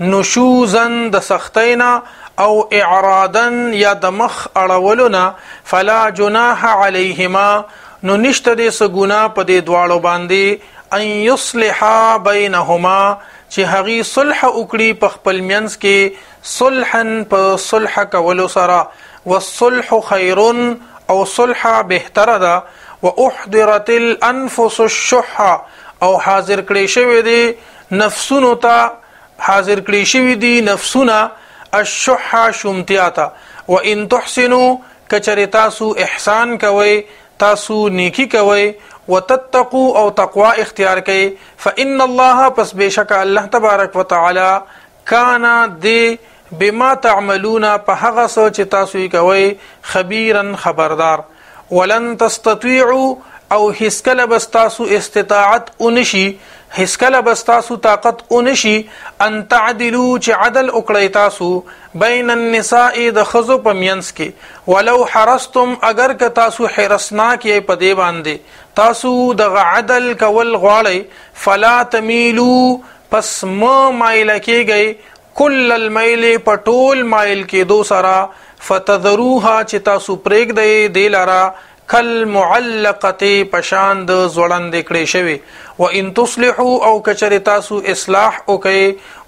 نشوزن د سختینا او اعراضا یا د مخ اړولنا فلا جناح علیهما نو نشته د سګونا په دې دواړو باندې ان یصلحا بینهما چې هغه صلح وکړي په خپل منځ کې صلحن په صلح کولو سره والصلح خیر او صلح بهتره ده واحضرت الانفس الشح او حاضر کړي شوی دي نفسونو ته حاضر کړي شوی دي نفسونه الشح شمتیاتا وان تحسنوا کچری تاسو احسان کوي تاسو نیکی کوي وتتقوا او تقوا اختیار کوي فإن الله پس بشک الله تبارک وتعالى کان دی بما تعملون په هغه څه چې تاسو کوي خبيرا خبردار ولن تستطيعوا او هیڅکله بس تاسو استطاعت اونشي هیڅکله بس تاسو طاقت اونشي ان تعدلوا چې عدل وکړئ تاسو بین النساء د خزو په منځ کې ولو حرستم اگر که تاسو حرسناک یې په دې باندې تاسو د عدل کول غواړئ فلا تميلوا پس ما مایل کېږئ کل المیل په ټول مایل کېدو سره فتذروها چې تاسو پرېږدئ دې لره کل معلقه پشان د زوړند کړي شوی و ان تصلحوا او کچری تاسو اصلاح وکي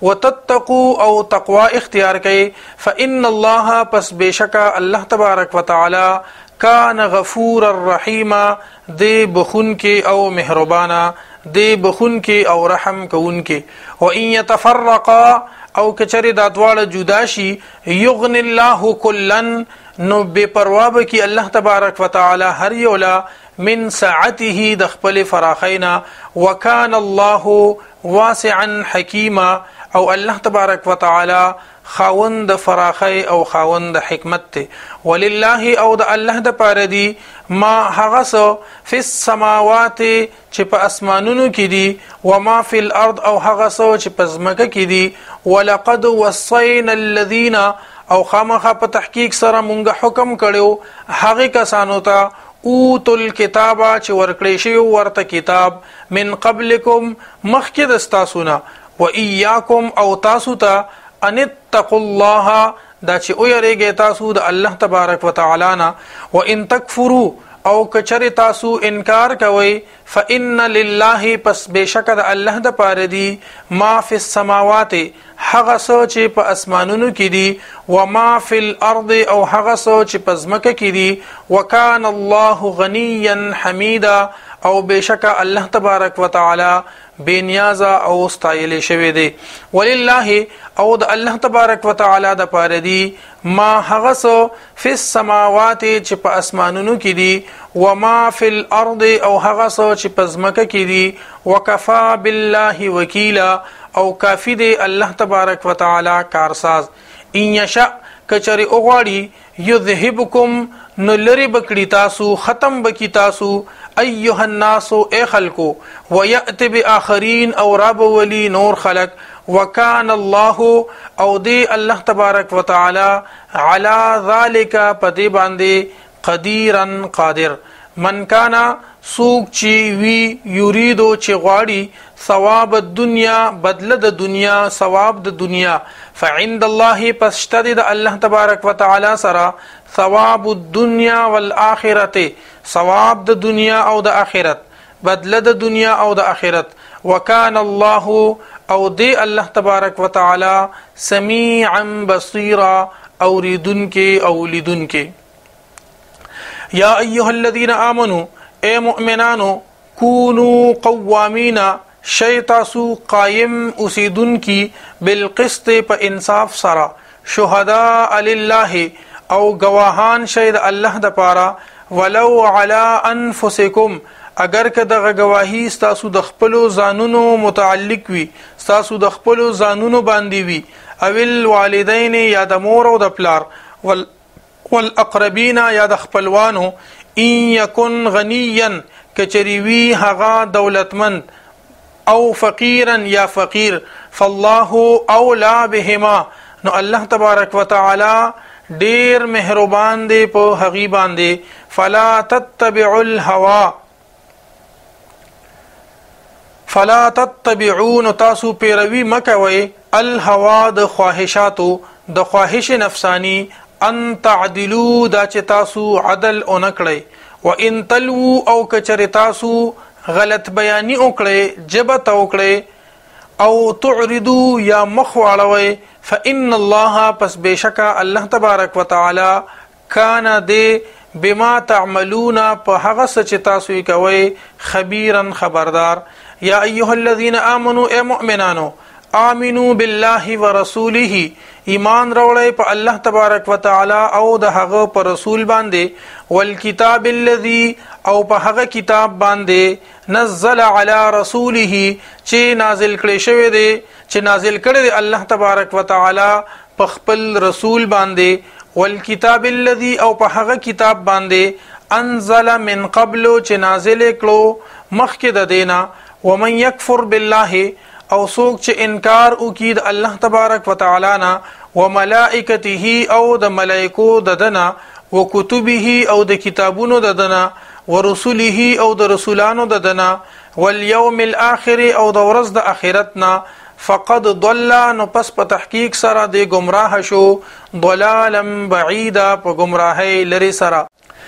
وتتقوا او تقوا اختیار کړي فان الله پس بشکا الله تبارک وتعالى کان غفور الرحیم دی بخون کې او مهربانا دی بخون کې او رحم کوون کې و ان يتفرقا او کچری دا دواړه جدا شي یغنی الله کلن نو بے پروا کی الله تبارک وتعالى هر یولا من ساعته د خپل فراخینا وکان الله واسعا حکیما او الله تبارک وتعالى خاوند فراخی او خاوند حکمت ته ولله او د الله د پاره دی ما هغه سو فی السماوات چې په اسمانونو کې دي و ما فی الارض او هغه سو چې په ځمکه کې دي ولقد وصینا الذین او خامخا په تحقیق سره مونږه حکم کړو هغه کسانو ته اوتل کتابه چې ورکړی شوی ورته کتاب من قبلکم مخکې د تاسو نه و ایاکم او تاسو ته ان اتقوا الله دا چې او یریږئ تاسو د الله تبارک وتعالى نه، وان تکفروا او کچری تاسو انکار کوي، فإن لله پس بشک د الله د پاره دی ما فی السماوات هغه څه چې په اسمانونو کې دي، و ما فی الارض او هغه څه چې په ځمکه کې دي، وکان الله غنیا حمیدا او بشک الله تبارک وتعالى بنیازه او استایل شوی دی. ولله او د الله تبارک وتعالى د پاره دی ما هغه څه فی السماوات چې په اسمانونو کې دي، و ما فی الارض او هغه څه چې په ځمکه کې دي، وکفا بالله وکیلا او کافی دی الله تبارک وتعالى کارساز. ان یشاء کچری اوغاړي یذهبکم نو لری بکړی تاسو، ختم بکی تاسو، ایها الناس ای خلقو، ویأتی بآخرین او راب ولی نور خلق، وکان الله او دی الله تبارک وتعالى علی ذالک پدی باندې قدیرا قادر. من کانا سوک چی وی یریدو چی غواړي ثواب الدنیا بدله د دنیا، ثواب د دنیا، فعند الله پشتد د الله تبارک وتعالى سرا ثواب الدنیا والآخرت، ثواب د دنیا او د آخرت، بدله د دنیا او د آخرت. وکان الله او دی الله تبارک وتعالى سمیعا بصیرا اوریدن کې او لیدن کې. یا ایها الذین آمنوا اے مؤمنانو، کونوا قوامین شی تاسو قائم اوسیدن کی، بالقسط په انصاف سرا، شهداء لله او گواهان شید الله د پاره، ولو علی انفسکم اگر که دغه گواهی ستاسو د خپلو ځانونو متعلق وي، ستاسو د خپلو ځانونو باندې وي، او الوالدین یا د مور او د پلار، والاقربین یا د خپلوانو، ان یکن غنیا کچریوی هغه دولتمند، او فقیرا یا فقیر، فالله اولا بهما نو الله تبارک وتعالى ډیر مهربان دی په هغه باندې. فلا تتبعون تاسو پیروي مکوي الهوا د خواهشاتو، د خواهش نفسانی، ان تعدلوا دا چې تاسو عدل اونکړئ، وان تلووا او کچری تاسو غلط بیانی وکړئ، جبت وکړئ، او تعرضوا یا مخ واړوي، فإن الله پس بشکا الله تبارک وتعالى کان دی بما تعملون په هغه څه چې تاسو کوي خبيرا خبردار. یا ایها الذین آمنوا اے مؤمنانو، آمنوا بالله ورسوله ایمان راوړی په الله تبارک وتعالى او د هغه پر رسول باندې، والکتاب الذی او په هغه کتاب باندې نزل علی رسوله چې نازل کړي شوی دی، چې نازل کړي دی الله تبارک وتعالى په خپل رسول باندې، والکتاب الذی او په هغه کتاب باندې انزل من قبل چې نازل کړو مخکې د دینا، ومن یکفر بالله او سوک چې انکار وکید الله تبارک وتعالى نا، وملائکته او د ملائکو ددنا، وکتبه او د کتابونو ددنا، ورسله او د رسولانو ددنا، والیوم الاخر او د ورځ د اخرتنا، فقد ضل نو پس په تحقیق سره د گمراه شو، ضلالا بعیدا په گمراهی لري سره.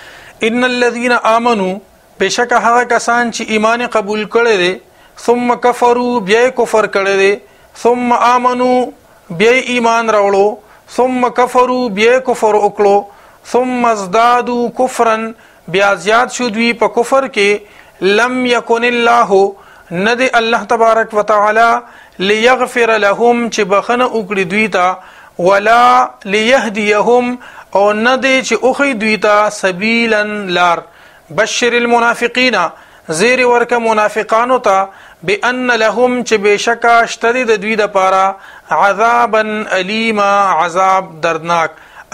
ان الذين آمنوا بشک هغه کسان چې ایمان قبول کړي دي، ثم کفروا بیا کفر کړي دي، ثم آمنوا بیا ایمان راوړو، ثم کفروا بیا کفر وکړو، ثم ازدادوا کفرا بیا زیات شو دوی په کفر کې، لم یکن الله ندی الله تبارک وتعالى لیغفر لهم چې بخنه وکړي دوی ته، ولا لیهدیهم او ندی چې اوخی دوی ته سبیلا لار. بشر المنافقین زیر ورک منافقانو ته، بان لهم چې بشکا اشتدی د دوی د پاره، عذابا الیما عذاب دردناک.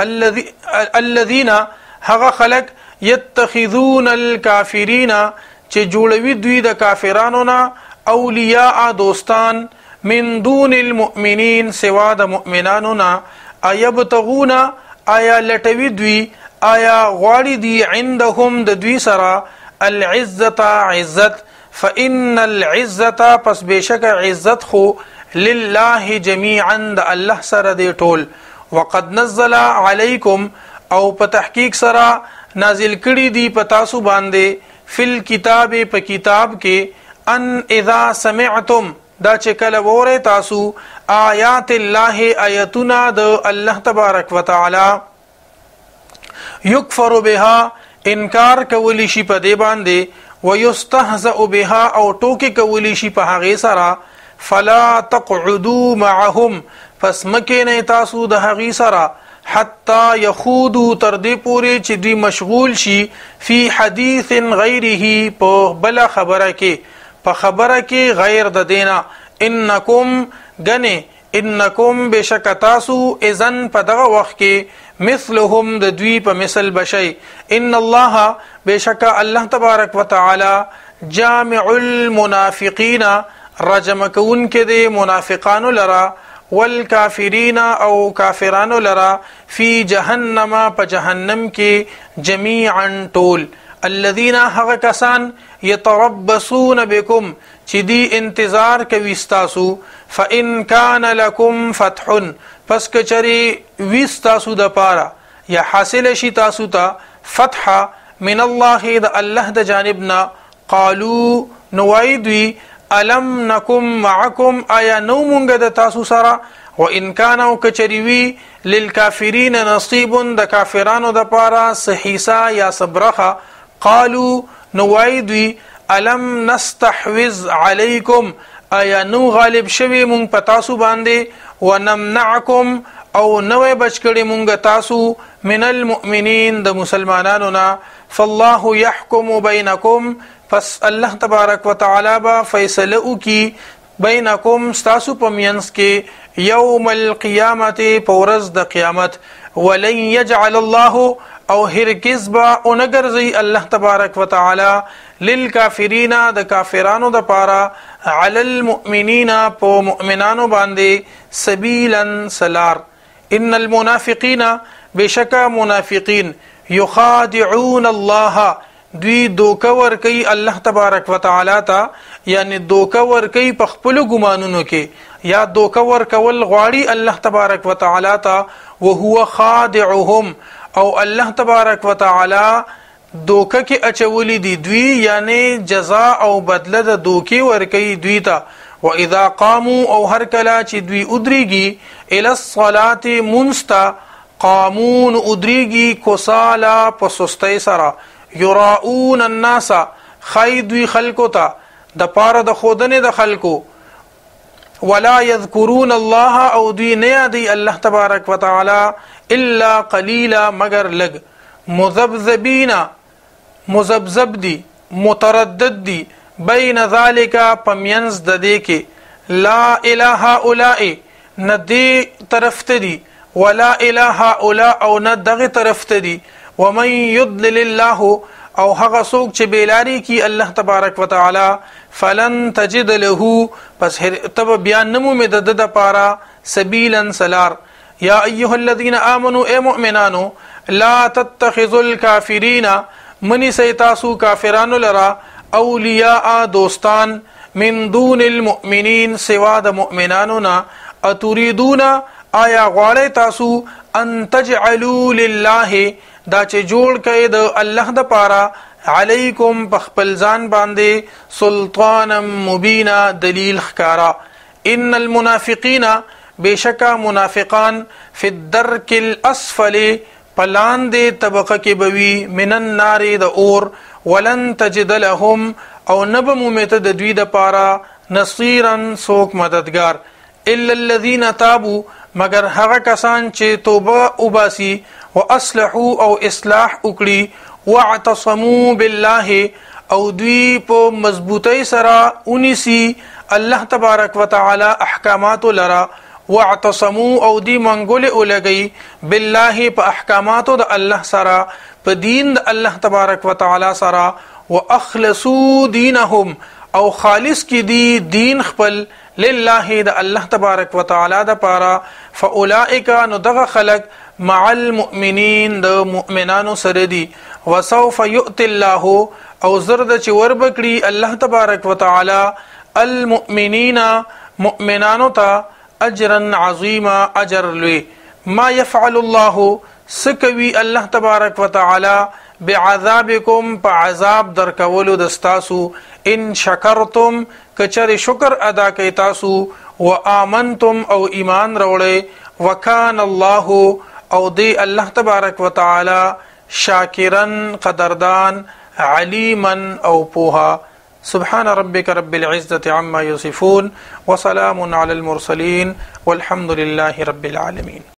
الذین هغه خلق یتخذون الکافرین چې جوړوي دوی د کافرانو نه، اولیاء دوستان، من دون المؤمنین سوا د مؤمنانو نه، ایبتغون آیا لټوي دوی، آیا غواړي دی عندهم د دوی سره، العزت عزت، فإن العزت پس بشک عزت خو لله جميعا د الله سره دی ټول. وقد نزل علیکم او په تحقیق سره نازل کړي دی په تاسو باندې فل کتاب په کتاب کې ان اذا سمعتم دا چې کله وره تاسو آیات الله آیتنا د الله تبارک وتعالى یکفر بها انکار کولی شي په دې باندې ويستهزأ بها او ټوکی کولی شي په هغه سره فلا تقعدوا معهم پس مکه تاسو د هغه سره حتى يخوضوا تر دې پورې چې دوی مشغول شي فی حدیث غیره په بل خبره کې په خبره کې غیر د دینا انکم غنه انکم بشک تاسو اذن په دغه وخت کې مثلهم د دوی په مثل بشي. ان الله بشک الله تبارک وتعالى جامع المنافقین رجم کون کې د منافقانو لرا والکافرین او کافرانو لرا فی جهنم په جهنم کې جميعا طول. الذين هغه کسان يتربصون بكم چې دی انتظار کوي تاسو فإن كان لكم فتح پس کچری وستاسو د پاره یا حاصل شي تاسو ته فتح من الله د الله د جانبنا قالوا نوایدوی الم نکم معکم آیا نو مونږ د تاسو سره وان كان کچری وی للکافرین نصیب د کافرانو د پاره صحیصا یا صبرخه قالوا نوایدوی الم نستحوذ علیکم آیا نو غالب شوی مونږ په تاسو باندې ونمنعکم او نو بچکړی مونږ تاسو من المؤمنین د مسلمانانو نه فالله يحكم بينكم پس الله تبارک وتعالى با فیصله وکي بینکم تاسو په مینس کې یوم القیامت پورز د قیامت ولن يجعل الله او هرگز با اونګرځي الله تبارک وتعالى للکافرین د کافرانو د پاره علی المؤمنین په مؤمنانو باندې سبیلا سلار. ان المنافقین بشکا منافقین یخادعون الله دوی دوکه ور کوي الله تبارک وتعالى ته یعنی دوکه ور کوي په خپل ګمانونو کې یا دوکه ور کول غواړي الله تبارک وتعالى ته وهو خادعهم او الله تبارک وتعالى دوکه کې اچولې دي دوی یعنی جزاء او بدله د دوکي ورکي دوی ته. واذا قاموا او هر کله چې دوی ادريږي الى الصلاه منستا قامون ادريږي کوسالا پسستي سره يراؤون الناس خيدوي خلقو ته د پاره د خودنه د خلقو ولا يذكرون الله او دوی نه یادي الله تبارک وتعالى الا قليلا مگر لگ مذبذبین مذبذب دی متردد دی بین ذالک پمینز د دې کې لا اله اولئ ندی طرف ته دی ولا اله اولئ او نه دغه طرف ته دی ومن يضلل الله او هغه څوک چې بیلاری کی الله تبارک وتعالى فلن تجد له پس تب بیان نمو می د د پارا سبیلا سلار. یا ایها الذين امنوا اے مؤمنانو لا تتخذوا الكافرين منی سیتاسو کافرانو لرا اولیاء دوستان من دون المؤمنین سوا د مؤمنانو نا اتريدون آیا غواړی تاسو ان تجعلوا لله دا چې جوړ کړي د الله د پاره علیکم بخپل ځان باندې سلطانا مبینا دلیل خکارا. ان المنافقین بشکا منافقان فی الدرک الاسفل پلاند طبقه کې بوي من النار د اور ولن تجد لهم او نبمومت د دوی د پاره نصيرا سوک مددگار الا الذين تابوا مگر هغه کسان چې توبه وباسي واصلحوا او اصلاح وکړي واعتصموا بالله او دوی په مضبوطی سره اونیسی الله تبارک وتعالى احکامات لرا واعتصموا او دی منګول اولګي بالله په احکاماتو د الله سره په دین د الله تبارک وتعالى سره واخلصوا دینهم او خالص کی دی دین خپل لله د الله تبارک وتعالى د پاره فاولئک نو دغه خلق مع المؤمنین د مؤمنانو سره دی وسوف يؤتي الله او زرد چې ور بکړي الله تبارک وتعالى المؤمنین مؤمنانو ته اجرا عظیما اجر لوی. ما يفعل الله سکوي الله تبارک وتعالى بعذابکم بعذاب درکولو دستاسو ان شکرتم کچر شکر ادا کوي تاسو وآمنتم او ایمان روړی وکان الله او دی الله تبارک وتعالى شاکرا قدردان علیما او پوها. سبحان ربك رب العزة عما يصفون وسلام على المرسلين والحمد لله رب العالمين.